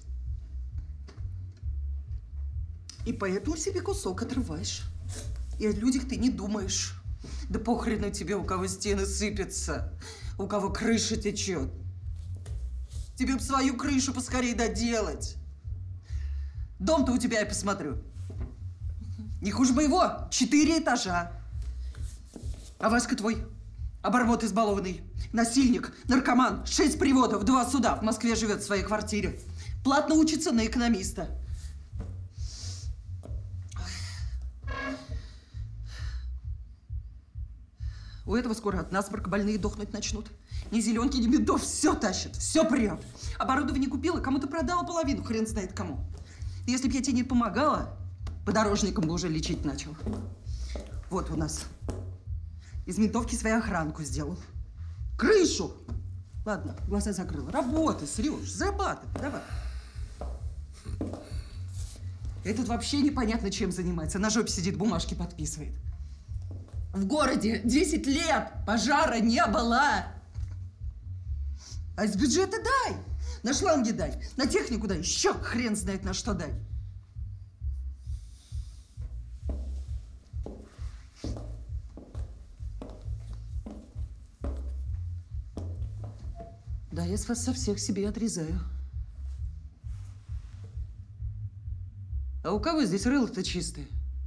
И поэтому себе кусок отрываешь. И о людях ты не думаешь. Да похрену тебе, у кого стены сыпятся, у кого крыша течет. Тебе бы свою крышу поскорее доделать. Дом-то у тебя, я посмотрю, не хуже моего. 4 этажа. А Васька твой обормот избалованный, насильник, наркоман, 6 приводов, 2 суда. В Москве живет в своей квартире. Платно учится на экономиста. У этого скоро от насморка больные дохнуть начнут. Ни зеленки, ни медов, все тащит, все прет. Оборудование купила, кому-то продала половину, хрен знает кому. Если б я тебе не помогала, подорожником бы уже лечить начал. Вот у нас из ментовки свою охранку сделал. Крышу! Ладно, глаза закрыла. Работай, Сереж, зарабатывай, давай. Этот вообще непонятно чем занимается. На жопе сидит, бумажки подписывает. В городе 10 лет пожара не было. А из бюджета дай. На шланги дай. На технику дай. Еще хрен знает на что дай. Да, я с вас со всех себе отрезаю. А у кого здесь рыло-то чистое?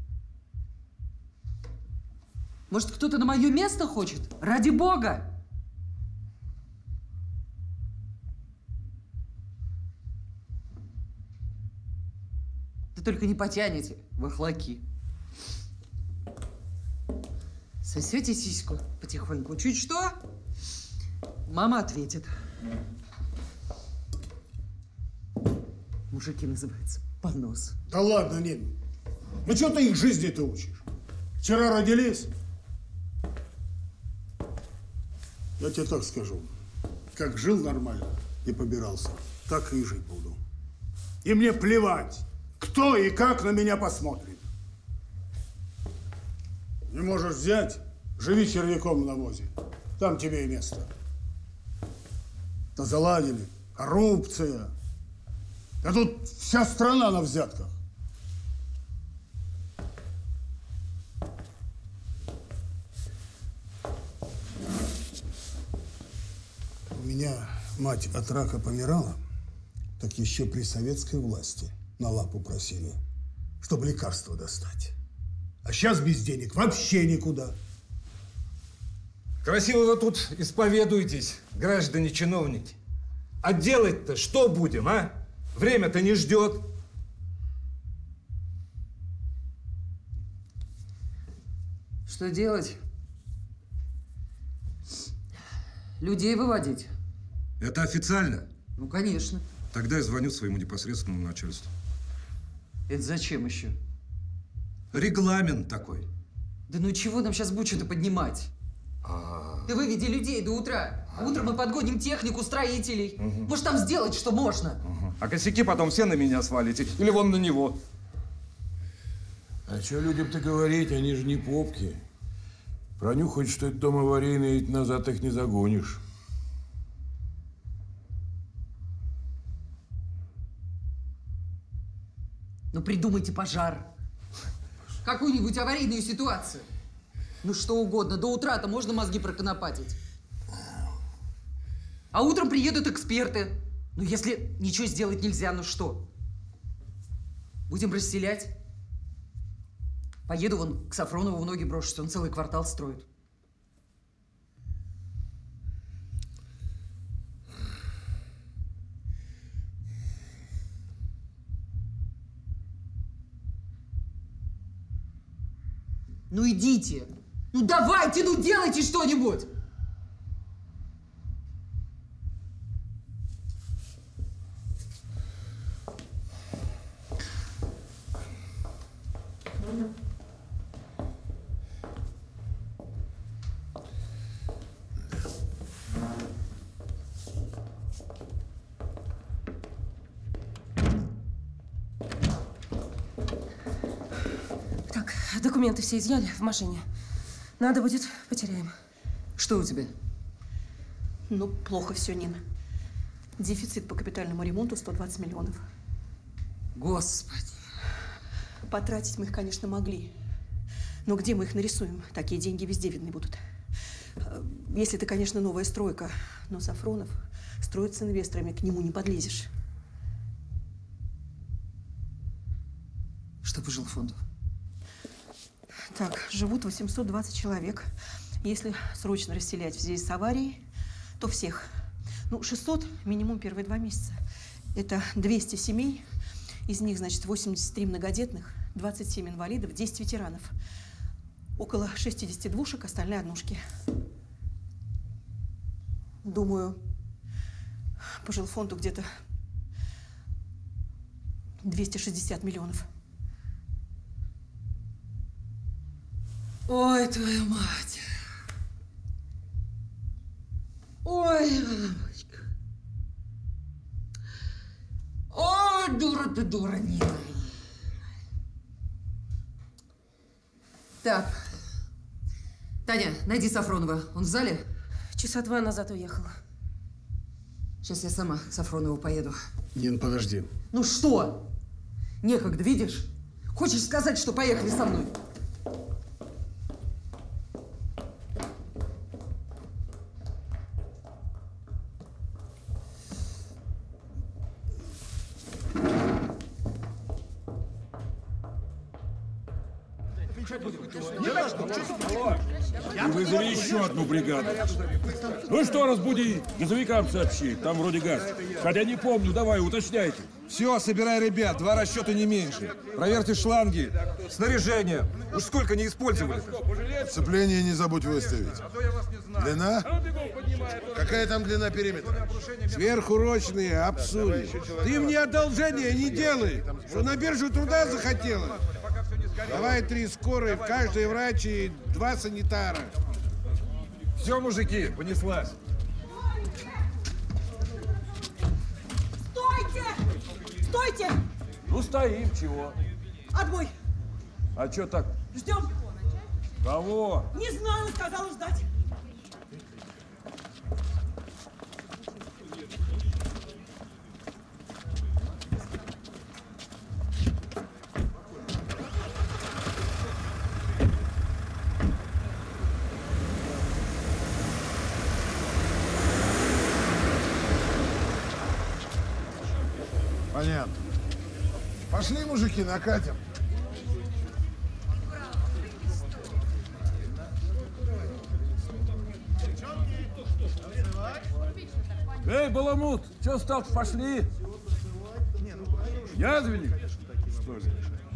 Может, кто-то на мое место хочет? Ради бога! Да только не потянете, вахлаки. Сосете сиську потихоньку. Чуть что, мама ответит. Мужики называется. Понос. Да ладно, Нин. Ну что ты их жизни-то учишь? Вчера родились. Я тебе так скажу. Как жил нормально и побирался, так и жить буду. И мне плевать, кто и как на меня посмотрит. Не можешь взять, живи червяком на навозе. Там тебе и место. Да заладили. Коррупция. Да тут вся страна на взятках. У меня мать от рака помирала, так еще при советской власти на лапу просили, чтобы лекарства достать. А сейчас без денег вообще никуда. Красиво вы тут исповедуетесь, граждане чиновники. А делать-то что будем, а? Время-то не ждет. Что делать? Людей выводить. Это официально? Ну, конечно. Тогда я звоню своему непосредственному начальству. Это зачем еще? Регламент такой. Да ну чего нам сейчас бучу-то поднимать? Ты выведи людей до утра. Утром мы подгоним технику, строителей. Может, там сделать, что можно. А косяки потом все на меня свалите. Или вон на него. А что людям-то говорить? Они же не попки. Пронюхать, что это дом аварийный, ведь назад их не загонишь. Ну, придумайте пожар. Какую-нибудь аварийную ситуацию. Ну что угодно. До утра-то можно мозги проконопатить. А утром приедут эксперты. Ну если ничего сделать нельзя, ну что? Будем расселять? Поеду вон к Сафронову в ноги брошусь. Он целый квартал строит. Ну идите! Ну давайте, ну делайте что-нибудь! Так, документы все изъяли в машине. Надо будет, потеряем. Что у тебя? Ну, плохо все, Нина. Дефицит по капитальному ремонту 120 миллионов. Господи. Потратить мы их, конечно, могли. Но где мы их нарисуем? Такие деньги везде видны будут. Если это, конечно, новая стройка. Но Сафронов строит с инвесторами, к нему не подлезешь. Что по жилфонду? Так, живут 820 человек. Если срочно расселять в связи с аварией, то всех. Ну, 600 минимум первые 2 месяца. Это 200 семей. Из них, значит, 83 многодетных, 27 инвалидов, 10 ветеранов. Около 60 двушек, остальные однушки. Думаю, по жилфонду где-то 260 миллионов. Ой, твою мать! Ой, мамочка! Ой, дура ты, дура, Нина! Так, Таня, найди Сафронова. Он в зале? Часа 2 назад уехала. Сейчас я сама к Сафронову поеду. Нин, подожди. Ну что? Некогда, видишь? Хочешь сказать, что поехали со мной? И вызови еще одну бригаду. Ну что, разбуди, газовикам сообщи, там вроде газ. Хотя не помню, давай, уточняйте. Все, собирай ребят, 2 расчета не меньше. Проверьте шланги, снаряжение. Уж сколько не использовали. Сцепление не забудь выставить. Длина? Какая там длина периметра? Сверхурочные, обсуди. Ты мне одолжение не делай, что на биржу труда захотела. Давай 3 скорые, в каждой врач и 2 санитара. Все, мужики, понеслась. Стойте! Стойте! Ну, стоим, чего? Отбой! А что так? Ждем. Кого? Не знаю, сказала ждать. Понятно. Пошли, мужики, накатим. Эй, баламут, что стал? Пошли. Язвенник, что ли?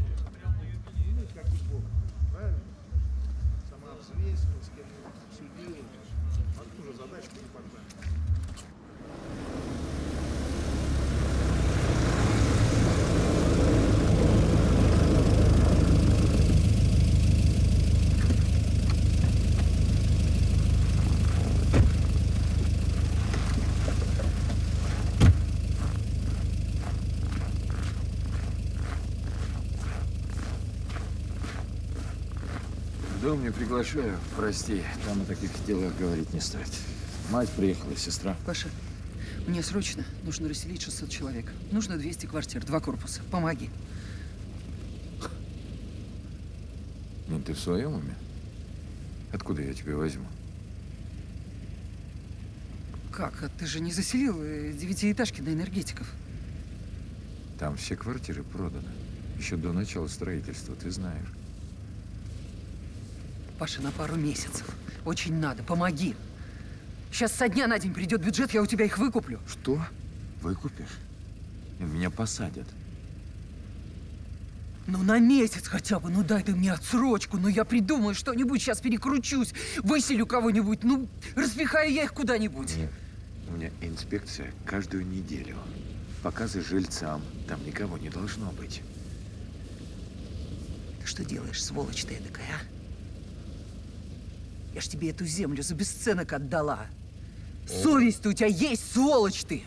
Дом не приглашаю, прости. Там о таких делах говорить не стоит. Мать приехала, сестра. Паша, мне срочно нужно расселить 600 человек. Нужно 200 квартир, 2 корпуса. Помоги. Ну, ты в своем уме? Откуда я тебе возьму? Как? А ты же не заселил девятиэтажки на энергетиков? Там все квартиры проданы. Еще до начала строительства, ты знаешь. Паша, на пару месяцев. Очень надо, помоги. Сейчас со дня на день придет бюджет, я у тебя их выкуплю. Что? Выкупишь? Меня посадят. Ну, на месяц хотя бы, ну дай ты мне отсрочку, ну я придумаю что-нибудь, сейчас перекручусь, выселю кого-нибудь, ну распихаю я их куда-нибудь. Нет, у меня инспекция каждую неделю. Показы жильцам, там никого не должно быть. Ты что делаешь, сволочь ты эдакая, а? Я ж тебе эту землю за бесценок отдала. Совесть-то у тебя есть, сволочь ты!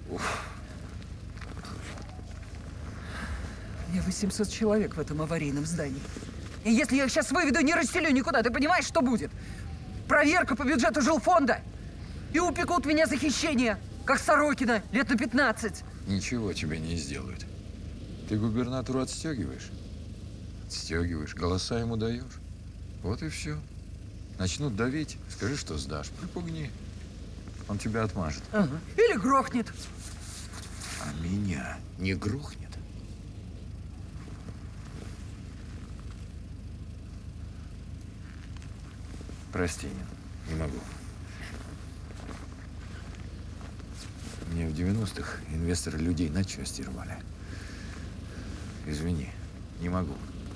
У меня 800 человек в этом аварийном здании. И если я их сейчас выведу, не расселю никуда, ты понимаешь, что будет? Проверка по бюджету жилфонда. И упекут меня за хищение, как Сорокина, лет на 15. Ничего тебе не сделают. Ты губернатору отстегиваешь? Отстегиваешь, голоса ему даешь. Вот и все. Начнут давить, скажи, что сдашь, припугни. Он тебя отмажет. Ага. Или грохнет. А меня не грохнет. Прости, не могу. Мне в 90-х инвесторы людей на части рвали. Извини, не могу.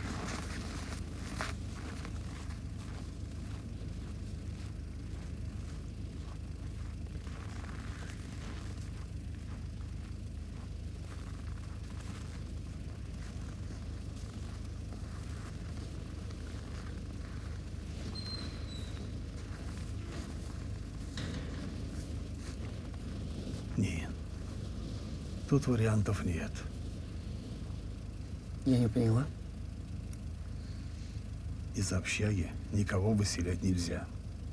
Нет. Тут вариантов нет. Я не поняла. Из общаги никого выселять нельзя.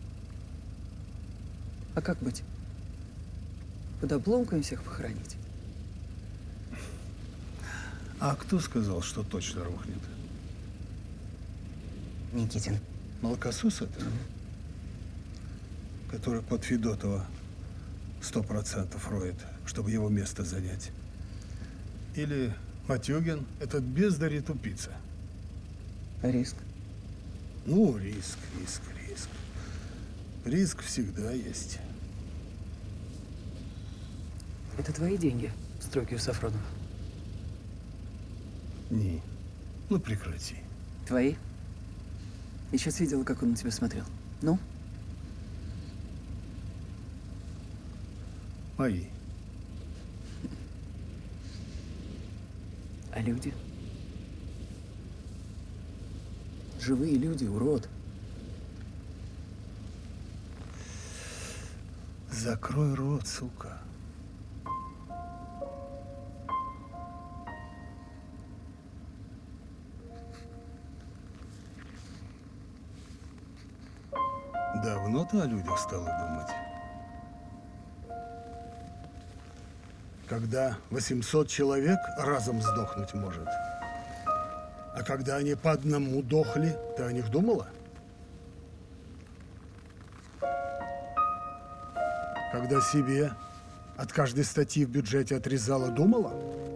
А как быть? Под обломками всех похоронить? А кто сказал, что точно рухнет? Никитин. Молокосос это? Который под Федотова 100% роет, чтобы его место занять. Или Матюгин, этот бездарь и тупица. А риск? Ну, риск. Риск всегда есть. Это твои деньги, стройки у Сафронова? Не. Ну, прекрати. Твои? Я сейчас видела, как он на тебя смотрел. Ну? Мои. А люди? Живые люди, урод. Закрой рот, сука. Давно ты о людях стала думать? Когда 800 человек разом сдохнуть может. А когда они по одному дохли, ты о них думала? Когда себе от каждой статьи в бюджете отрезала, думала?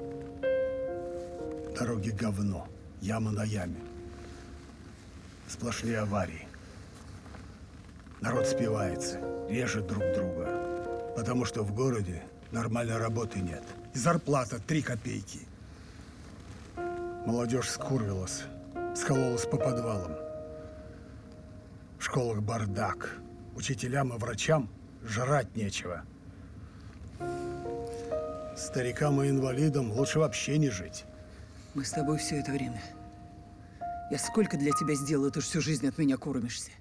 Дороги говно, яма на яме. Сплошные аварии. Народ спивается, режет друг друга. Потому что в городе нормальной работы нет. И зарплата 3 копейки. Молодежь скурвилась, скололась по подвалам. В школах бардак. Учителям и врачам жрать нечего. Старикам и инвалидам лучше вообще не жить. Мы с тобой все это время. Я сколько для тебя сделала, ты ж всю жизнь от меня кормишься.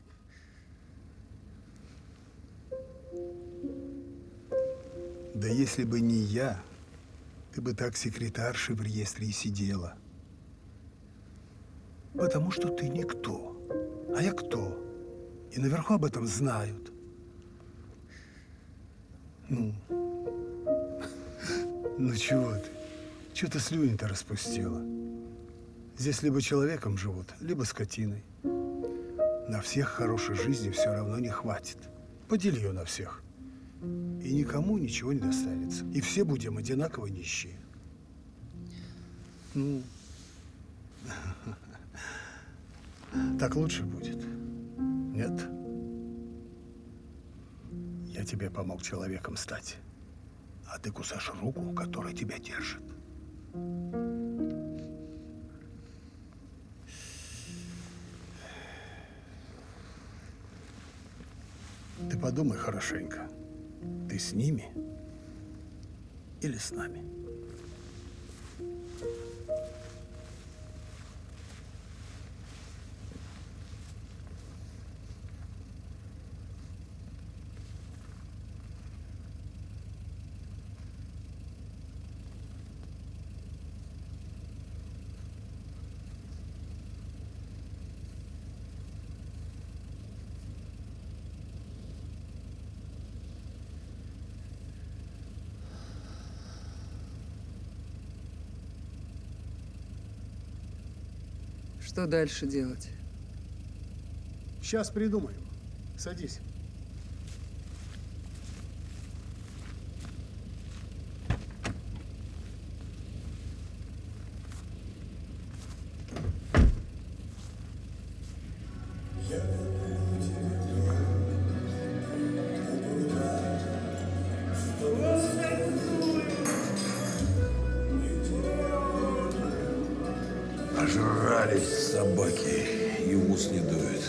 Да если бы не я, ты бы так секретаршей в реестре и сидела. Потому что ты никто. А я кто? И наверху об этом знают. Ну чего ты? Чего ты слюни-то распустила? Здесь либо человеком живут, либо скотиной. На всех хорошей жизни все равно не хватит. Подели ее на всех. И никому ничего не достанется. И все будем одинаково нищие. Ну, так лучше будет. Нет? Я тебе помог человеком стать. А ты кусаешь руку, которая тебя держит. Ты подумай хорошенько. Ты с ними или с нами? Что дальше делать? Сейчас придумаем. Садись. Ожрались собаки, и в ус не дует.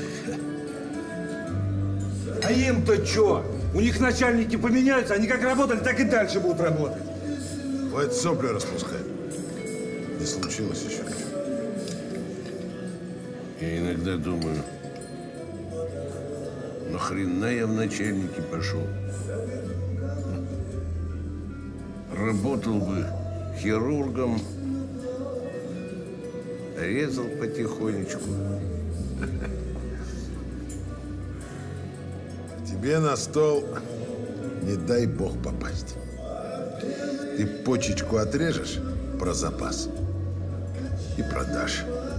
А им-то что? У них начальники поменяются, они как работали, так и дальше будут работать. Хватит сопли распускать. Не случилось еще. Я иногда думаю, нахрена я в начальники пошел? Работал бы хирургом, резал потихонечку. Тебе на стол не дай бог попасть. Ты почечку отрежешь про запас и продашь.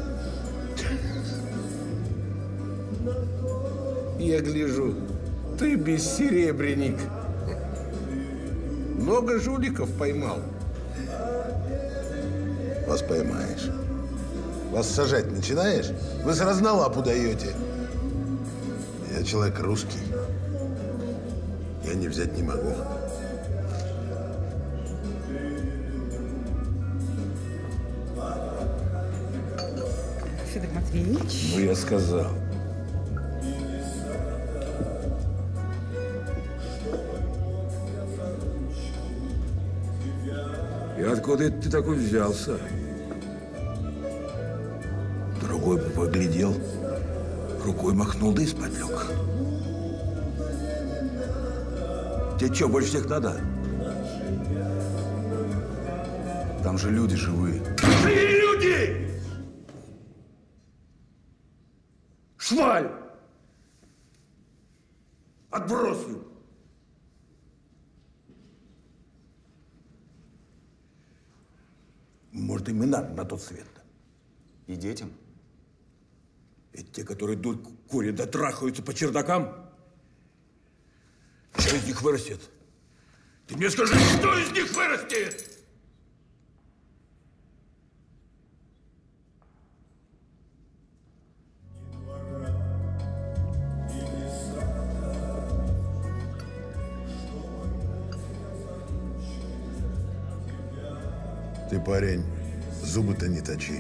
Я гляжу, ты бессеребренник. Много жуликов поймал. Вас поймаешь. Вас сажать начинаешь, вы сразу на лапу даете. Я человек русский. Я не взять не могу. Федор Матвеевич. Ну, я сказал. И откуда это ты такой взялся? Другой бы поглядел, рукой махнул, да и спать лег. Тебе что, больше всех надо? Там же люди живые. Живые люди! Шваль! Отбрось его! Может, им и надо на тот свет. И детям? Ведь те, которые дурь курят да трахаются по чердакам, что из них вырастет? Ты мне скажи, что из них вырастет? Ты, парень, зубы-то не точи.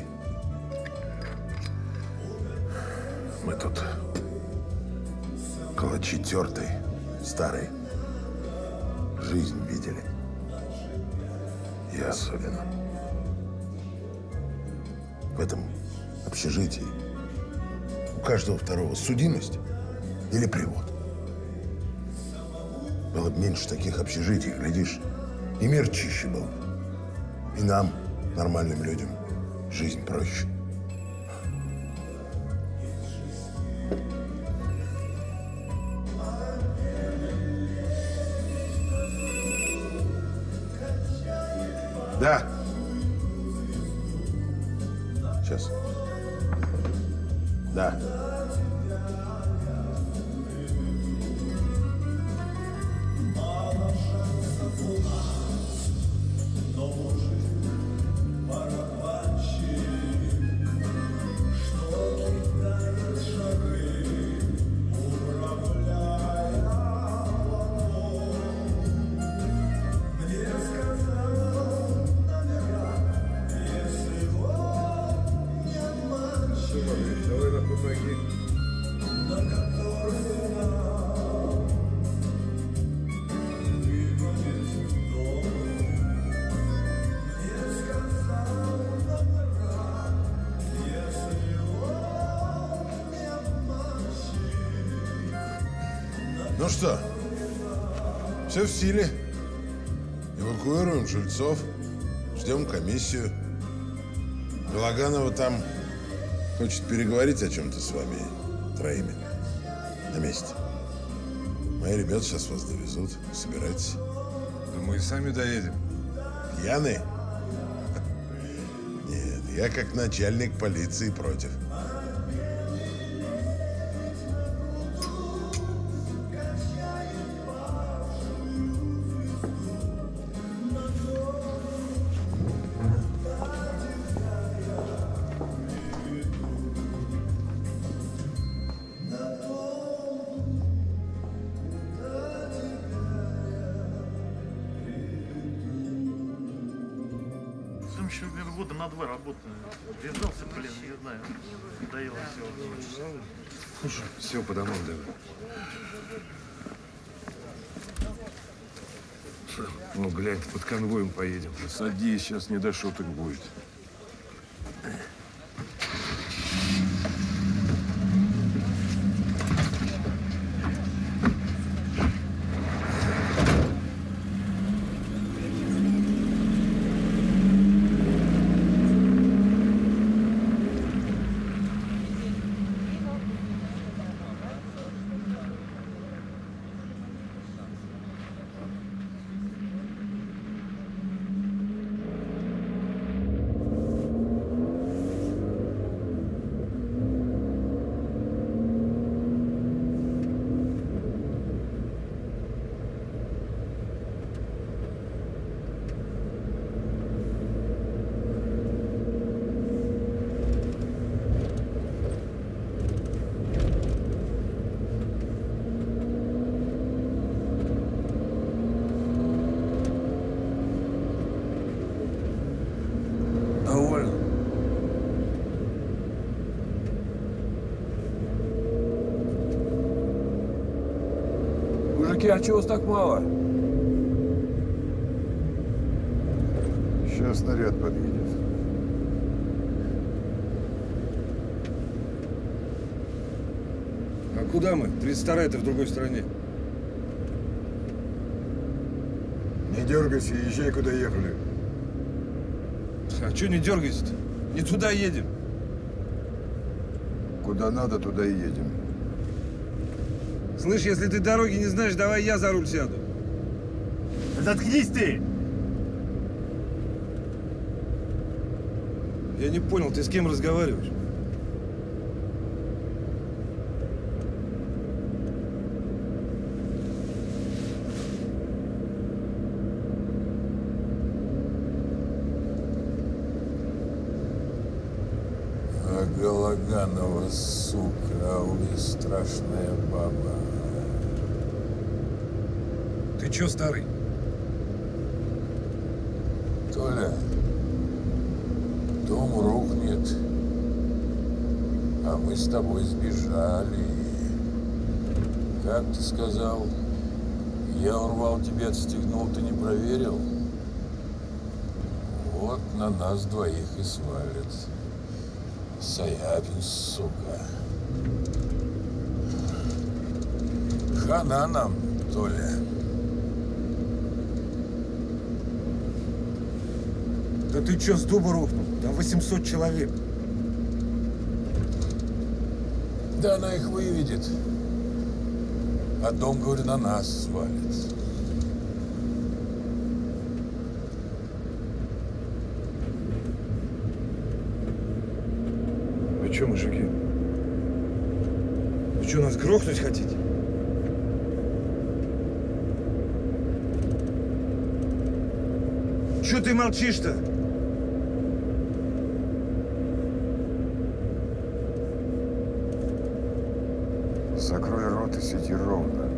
Мы тут калачи тертой, старой. Жизнь видели. Я особенно. В этом общежитии у каждого второго судимость или привод. Было бы меньше таких общежитий, глядишь, и мир чище был. И нам, нормальным людям, жизнь проще. Да. Сейчас. Да. Ну что, все в силе. Эвакуируем жильцов, ждем комиссию. Галаганова там хочет переговорить о чем-то с вами троими на месте. Мои ребята сейчас вас довезут. Собирайтесь. Да мы и сами доедем. Пьяный? Нет, я как начальник полиции против. Еще года на 2 работаю. Вязался, блин, не знаю. Надоело все. Слушай, все, по домам давай. Ну, глянь, под конвоем поедем. Садись, сейчас не до шуток будет. Мужики, а чего вас так мало? Сейчас снаряд подъедет. А куда мы? 32-я-то в другой стране. Не дергайся, езжай, куда ехали. А что не дергайся-то? Не туда едем. Куда надо, туда и едем. Слышь, если ты дороги не знаешь, давай я за руль сяду. Заткнись ты! Я не понял, ты с кем разговариваешь? А Галаганова, сука, аули, страшная баба. Ты чё, старый? Толя, дом рухнет, а мы с тобой сбежали. Как ты сказал, я урвал тебе, отстегнул, ты не проверил? Вот на нас двоих и свалят. Саяпин, сука. Хана нам, Толя. Да ты чё, с дуба рухнул? Там 800 человек. Да она их выведет. А дом, говорю, на нас свалит. Вы чё, мужики? Вы чё, нас грохнуть хотите? Чё ты молчишь-то? Закрой рот и сиди ровно.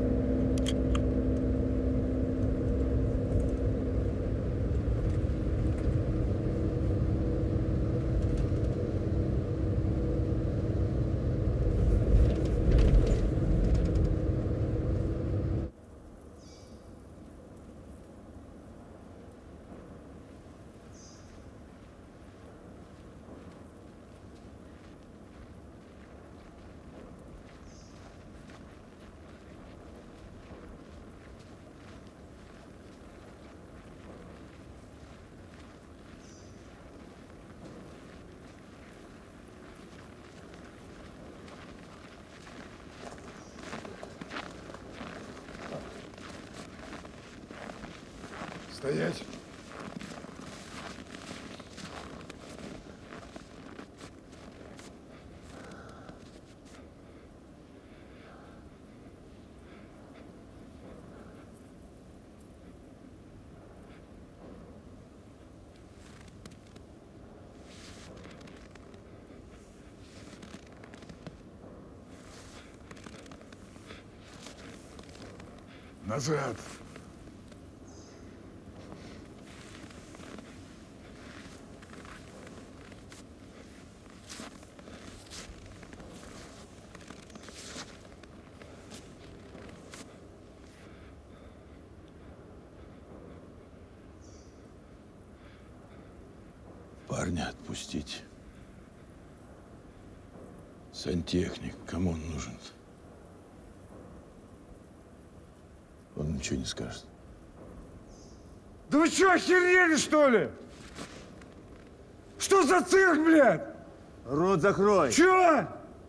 Стоять. Назад. Парня отпустить. Сантехник, кому он нужен? Он ничего не скажет. Да вы что, охерели, что ли? Что за цирк, блядь? Рот закрой. Чё?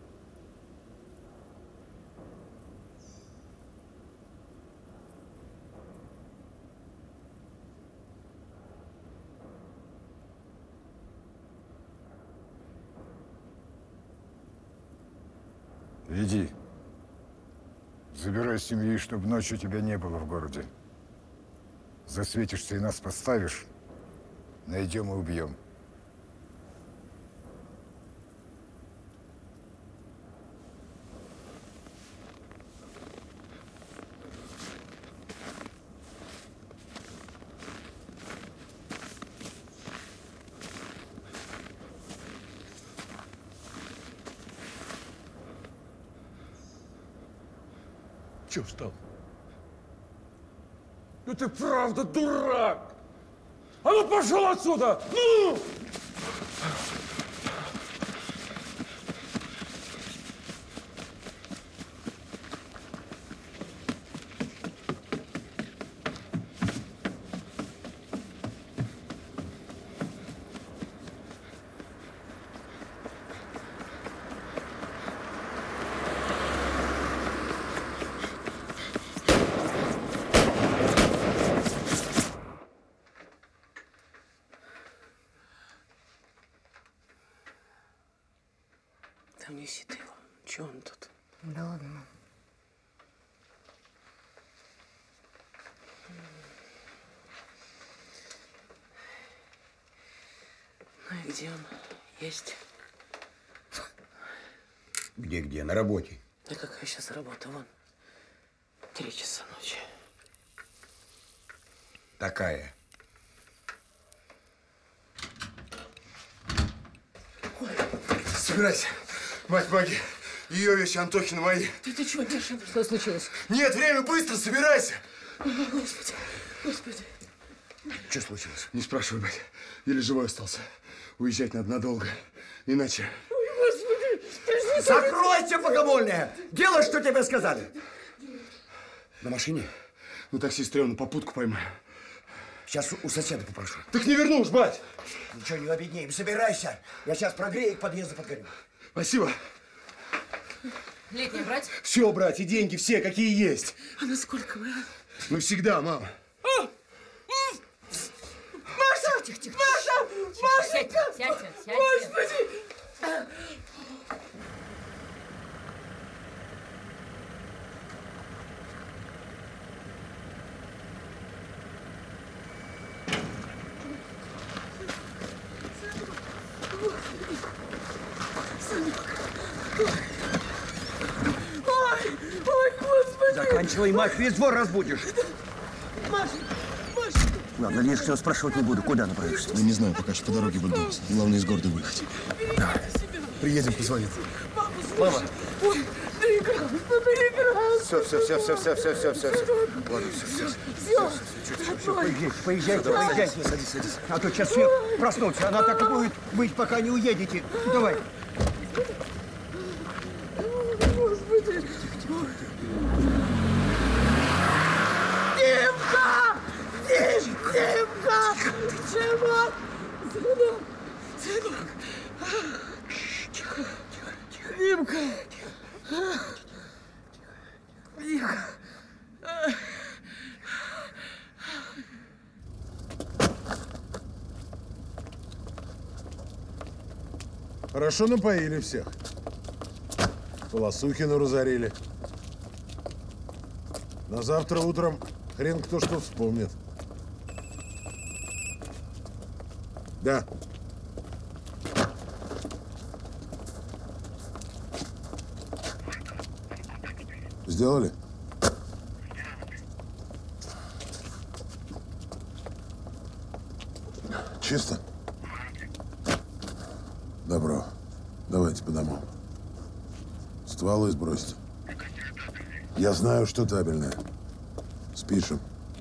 Иди. Забирай семьи, чтобы ночью тебя не было в городе. Засветишься и нас подставишь, найдем и убьем. Чё встал? Ну ты правда дурак! А ну пошел отсюда! Ну! Там неси ты его. Че он тут? Да ладно. Ну и где он? Есть? Где-где? На работе. Да какая сейчас работа? Вон. 3 часа ночи. Такая. Собирайся. Мать, маги. Ее вещи, Антохина, мои. Ты чего, Миша? Что случилось? Нет, время, быстро, собирайся. Господи, господи. Что случилось? Не спрашивай, мать. Еле живой остался. Уезжать надо надолго. Иначе... Ой, господи, прости. Закройте богомольное! Делай, что тебе сказали. На машине? Ну, такси стрёмно, попутку поймаю. Сейчас у соседа попрошу. Так не вернусь, бать! Ничего не обеднеем, собирайся. Я сейчас прогрею, к подъезду подгорю. Спасибо. Летнее брать? Все, брать, и деньги все, какие есть. А насколько вы? Ну, всегда, мама. Маша! Тихо, тихо. Маша! Машенька! Сядь. Господи! Ой, Господи! Заканчивай, мать, весь двор разбудишь. Маша! Ладно, лишнего спрашивать не буду. Куда направишься? Я не знаю, пока что по дороге буду. Главное, из города выехать. Приедем, позвоним. Мама! Ой, доиграл. Все. Ладно, все. Поезжайте. Садись. А то сейчас все проснутся. Она так и будет быть, пока не уедете. Давай. Господи. Димка! Димка! Чего? Сынок. Тихо. Димка. Тихо. Хорошо напоили всех. Полосухину разорили. На завтра утром хрен кто что вспомнит. Да. Сделали? Чисто? Добро. Давайте по домам. Стволы сбросьте. Я знаю, что табельное. Спишем.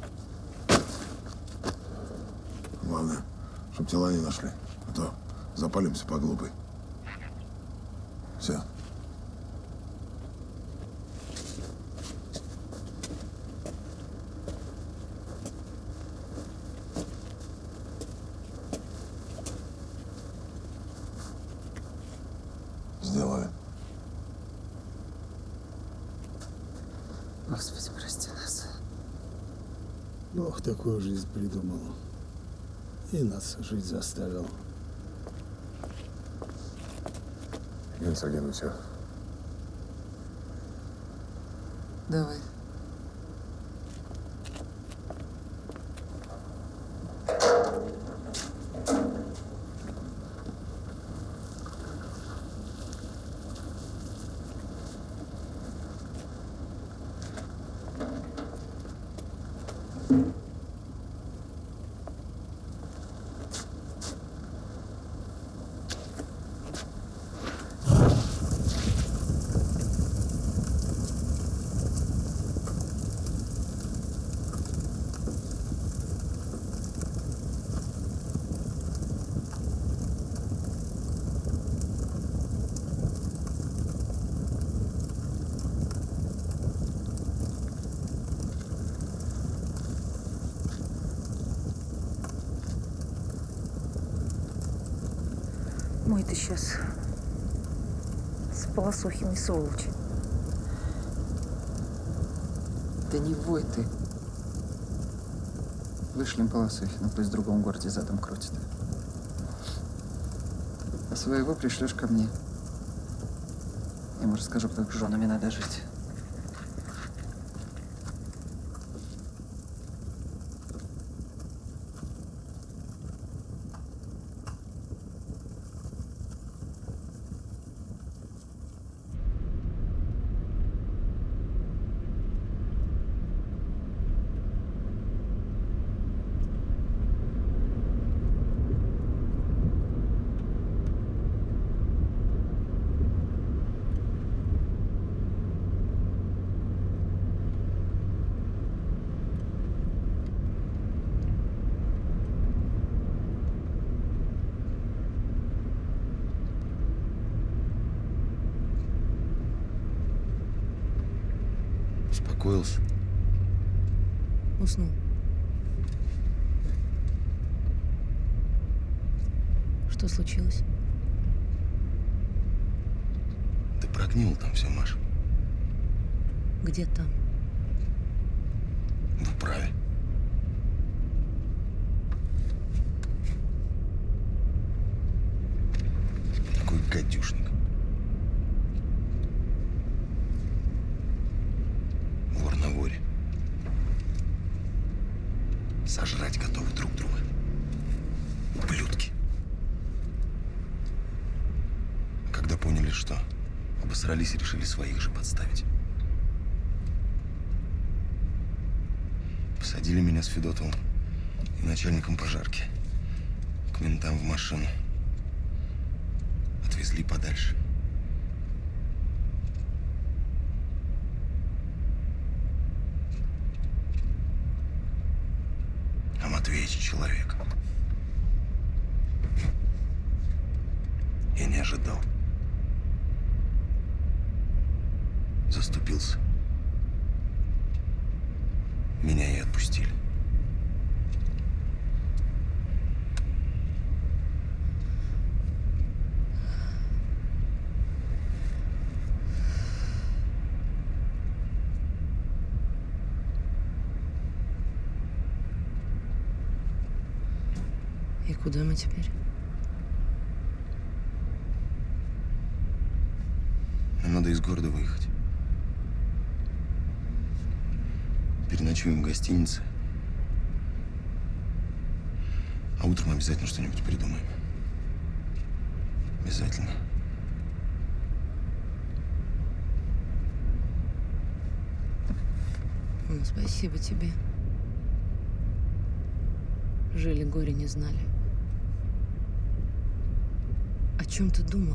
Главное, чтобы тела не нашли. А то запалимся по глупой. Все. Сделали. Господи, прости нас. Бог такую жизнь придумал. И нас жить заставил. Генсаген у всех. Давай. Мой ты сейчас с Полосухиной сволочь. Да не вой ты. Вышлем Полосухина, пусть в другом городе задом крутит. А своего пришлешь ко мне. Я ему расскажу, как с женами надо жить. Успокоился? Уснул. Что случилось? Ты прогнил там все, Маш. Где там? В управе. Такой гадюшник. Вор на воре. Сожрать готовы друг друга. Ублюдки. Когда поняли, что Обосрались и решили своих же подставить. Посадили меня с Федотовым и начальником пожарки к ментам в машину. Отвезли подальше. А Матвеич человек. Я не ожидал. Заступился. Меня и отпустили. И куда мы теперь? Нам надо из города выехать. Переночуем в гостинице. А утром обязательно что-нибудь придумаем. Обязательно. Ну, спасибо тебе. Жили, горе не знали. О чем ты думал?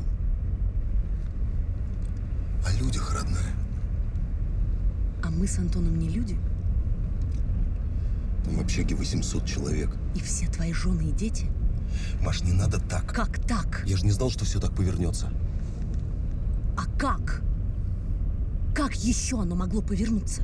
О людях, родная. А мы с Антоном не люди? Там в общаге 800 человек. И все твои жены и дети? Маш, не надо так. Как так? Я же не знал, что все так повернется. А как? Как еще оно могло повернуться?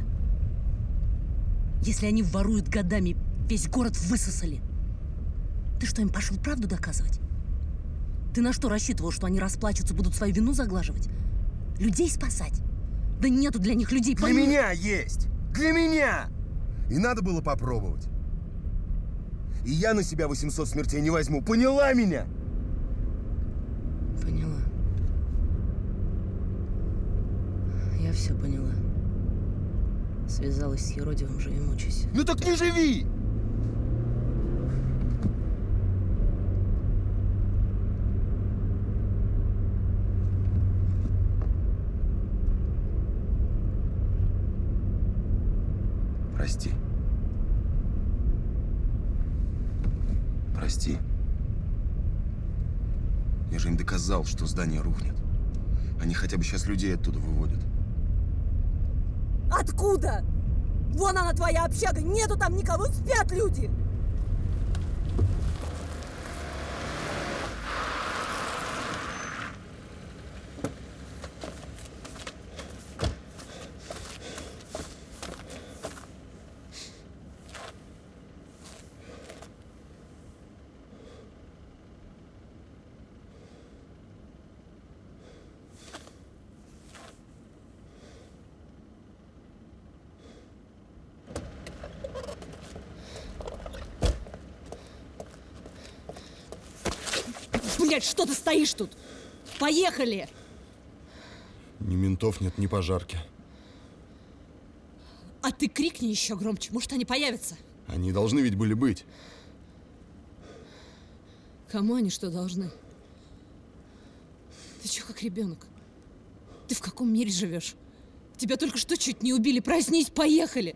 Если они воруют годами, весь город высосали. Ты что, им пошел правду доказывать? Ты на что рассчитывал, что они расплачутся, будут свою вину заглаживать? Людей спасать? Да нету для них людей. Для меня есть! Для меня! И надо было попробовать. И я на себя 800 смертей не возьму. Поняла меня? Поняла. Я все поняла. Связалась с Еродивым, живи, мучайся. Ну так не живи! Прости. Прости. Я же им доказал, что здание рухнет. Они хотя бы сейчас людей оттуда выводят. Откуда? Вон она, твоя общага, нету там никого, спят люди. Блядь, что ты стоишь тут? Поехали! Ни ментов нет, ни пожарки. А ты крикни еще громче, может, они появятся. Они должны ведь были быть. Кому они что должны? Ты че, как ребенок? Ты в каком мире живешь? Тебя только что чуть не убили. Проснись, поехали!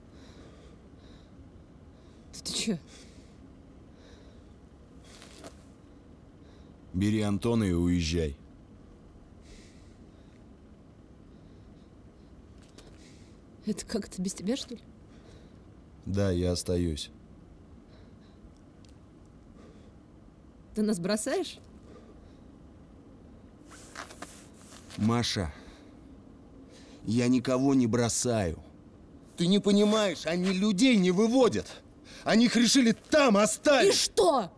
Ты че? Бери Антона и уезжай. Это как, это без тебя, что ли? Да, я остаюсь. Ты нас бросаешь? Маша, я никого не бросаю. Ты не понимаешь, они людей не выводят. Они их решили там оставить. И что?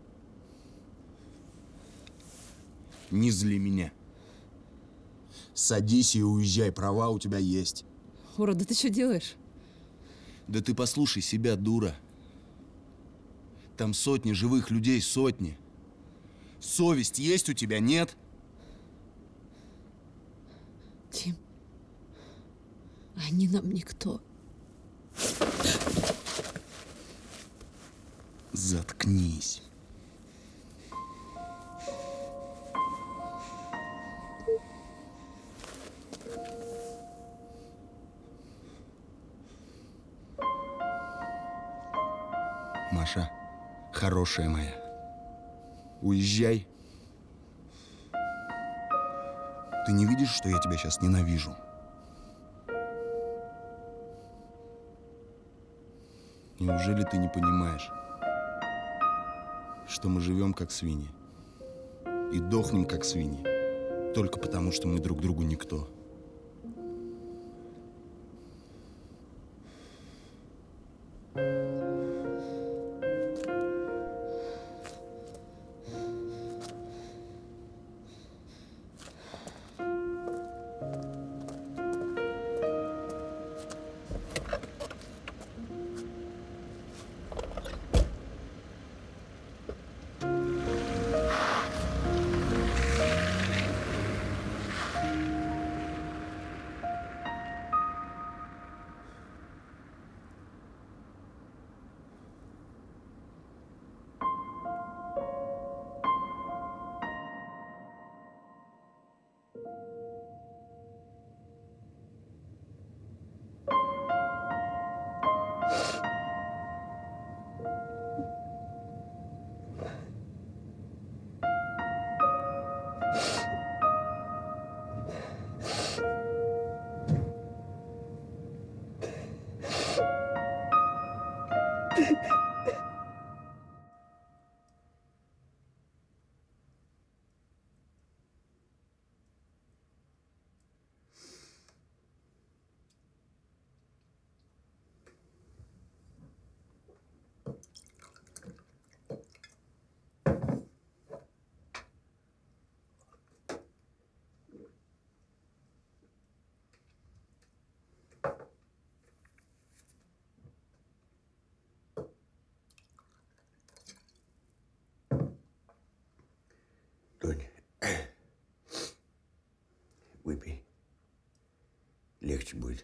Не зли меня. Садись и уезжай, права у тебя есть. Урод, да ты что делаешь? Да ты послушай себя, дура. Там сотни живых людей, сотни. Совесть есть у тебя, нет? Тим, они нам никто. Заткнись. Маша, хорошая моя, уезжай. Ты не видишь, что я тебя сейчас ненавижу? Неужели ты не понимаешь, что мы живем как свиньи и дохнем как свиньи только потому, что мы друг другу никто? Тонь, выпей. Легче будет.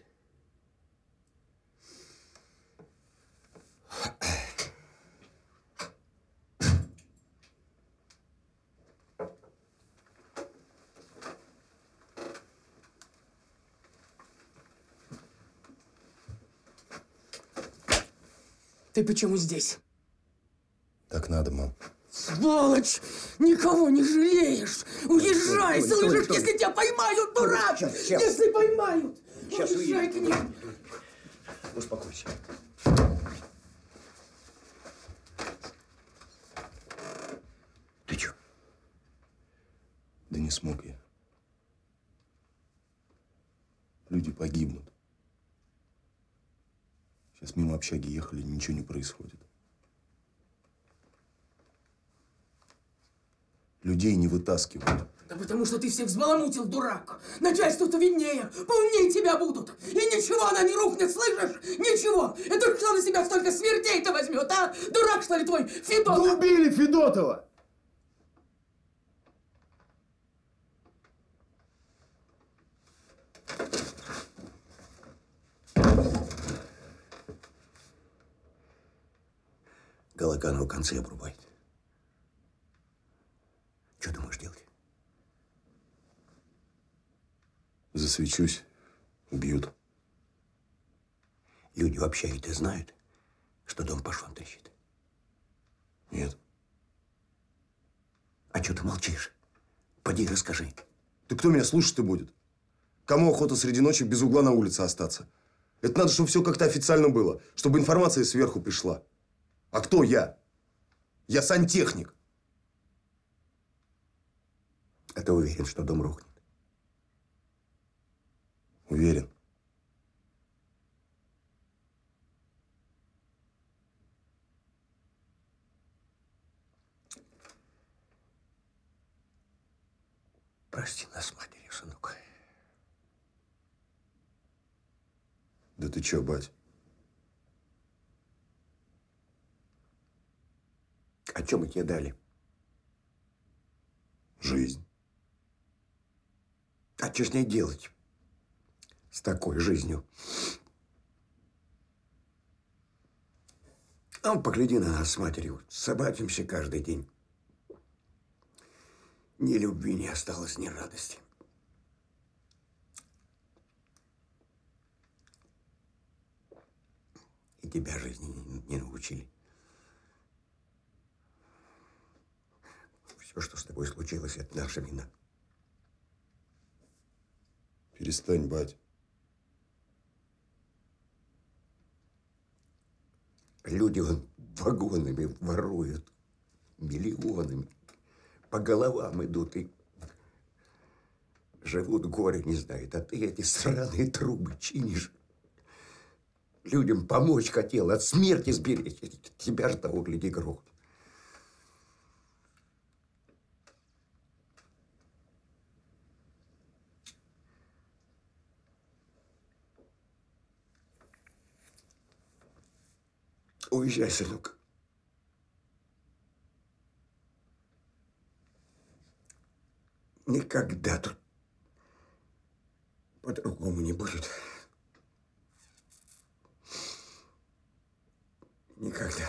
Ты почему здесь? Так надо, мам. Сволочь! Никого не жалеешь! Уезжай, слышишь, если тебя поймают, дурак! Если поймают! Уезжай к ним! Успокойся. Ты чё? Да не смог я. Люди погибнут. Сейчас мимо общаги ехали, ничего не происходит. Людей не вытаскивают. Да потому что ты всех взбаламутил, дурак! Начальству-то виднее, поумнее тебя будут! И ничего она не рухнет, слышишь? Ничего! Это кто на себя столько смертей-то возьмет, а? Дурак, что ли, твой Федотов? Да убили Федотова! Галаканова концы обрубает. Что думаешь делать? Засвечусь, убьют. Люди в общаге-то знают, что дом по швам трещит? Нет. А что ты молчишь? Поди расскажи. Да кто меня слушать-то будет? Кому охота среди ночи без угла на улице остаться? Это надо, чтобы все как-то официально было, чтобы информация сверху пришла. А кто я? Я сантехник. А ты уверен, что дом рухнет? Уверен. Прости нас, матери, сынок. Да ты чё, бать? А чё мы тебе дали? Жизнь. А что с ней делать? С такой жизнью? А погляди на нас с матерью. Собачимся каждый день. Ни любви не осталось, ни радости. И тебя жизни не научили. Все, что с тобой случилось, это наша вина. Перестань, бать. Люди вон вагонами воруют, миллионами. По головам идут и живут, горе не знают. А ты эти сраные трубы чинишь. Людям помочь хотел, от смерти сберечь. Тебя же того, гляди, грохнут. Уезжай, сынок. Никогда тут по-другому не будет. Никогда.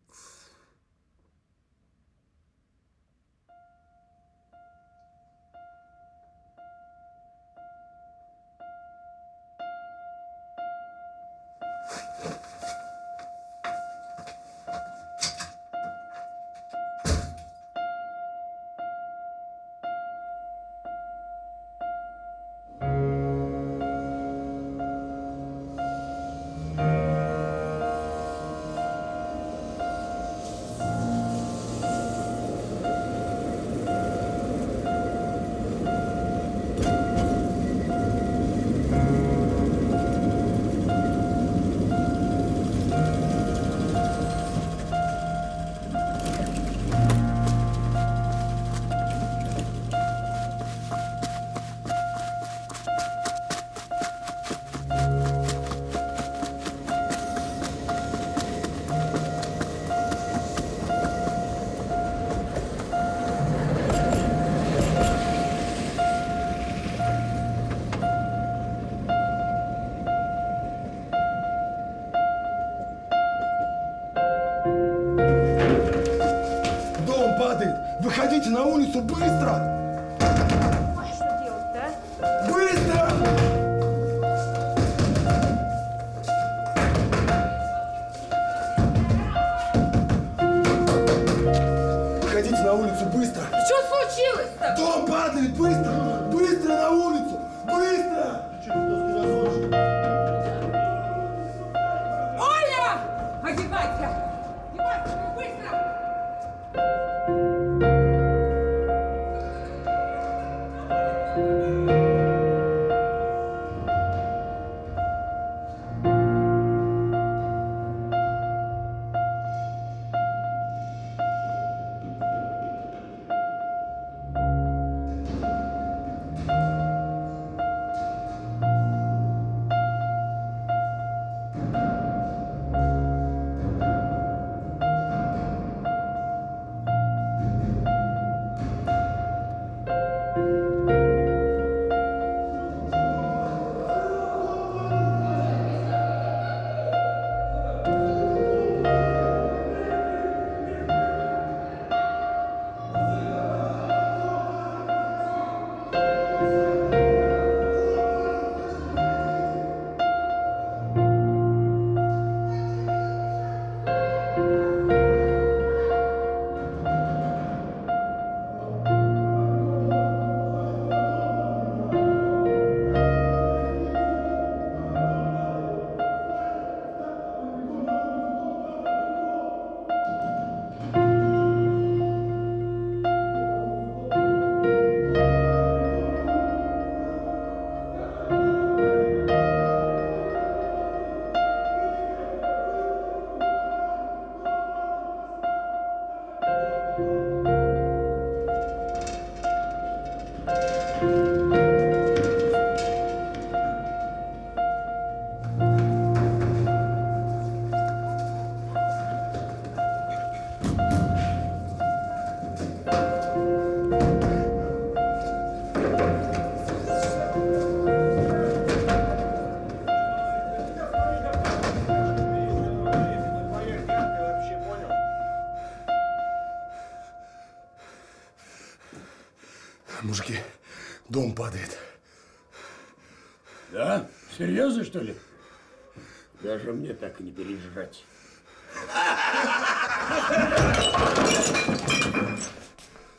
Выходите на улицу быстро! Что делать-то, а? Быстро! Выходите на улицу быстро! Что случилось-то? Дом падает! Быстро! Быстро на улицу! Быстро! Оля! Одевайся! Одевайся, быстро! Мужики, дом падает. Да? Серьезно, что ли? Даже мне так и не пережрать.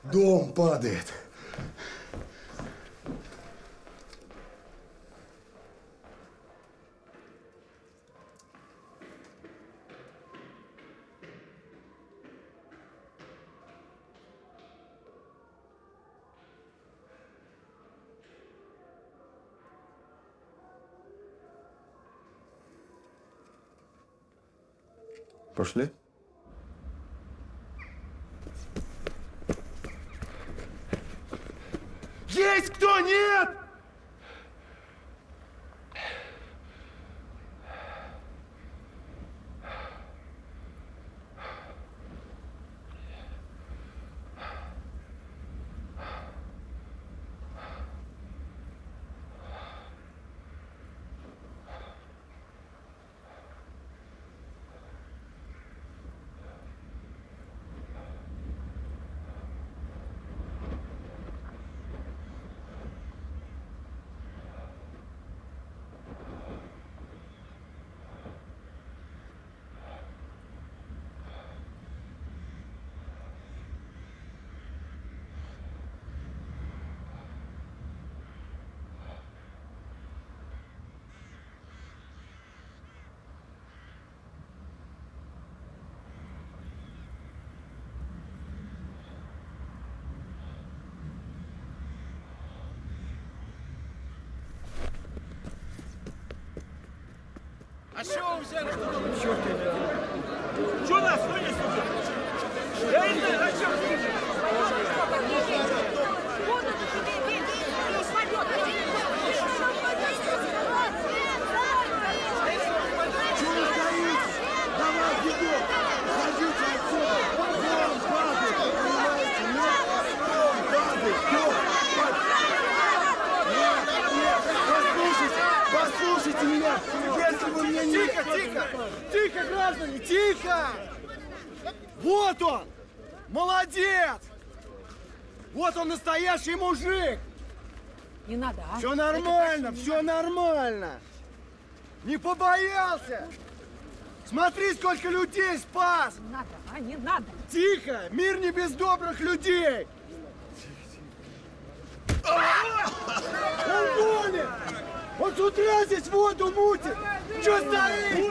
Дом падает. Пошли. Есть кто? Нет! А что вы взяли? Черт тебя! Что нас вынесли? Я не знаю, зачем вынесли? Чего вы стоите? Давай, бегом! Уходите отсюда! Вон, падает! Понимаете? Нет! Падает! Нет! Послушайте меня! Если вы мне не... Тихо! Тихо, граждане! Тихо! Вот он! Молодец! Вот он настоящий мужик! Не надо, а? Все нормально, все нормально! Не побоялся! Смотри, сколько людей спас! Не надо, а? Не надо! Тихо! Мир не без добрых людей! Он гонит! Он с утра здесь воду мутит! Че стоит?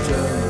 Joe.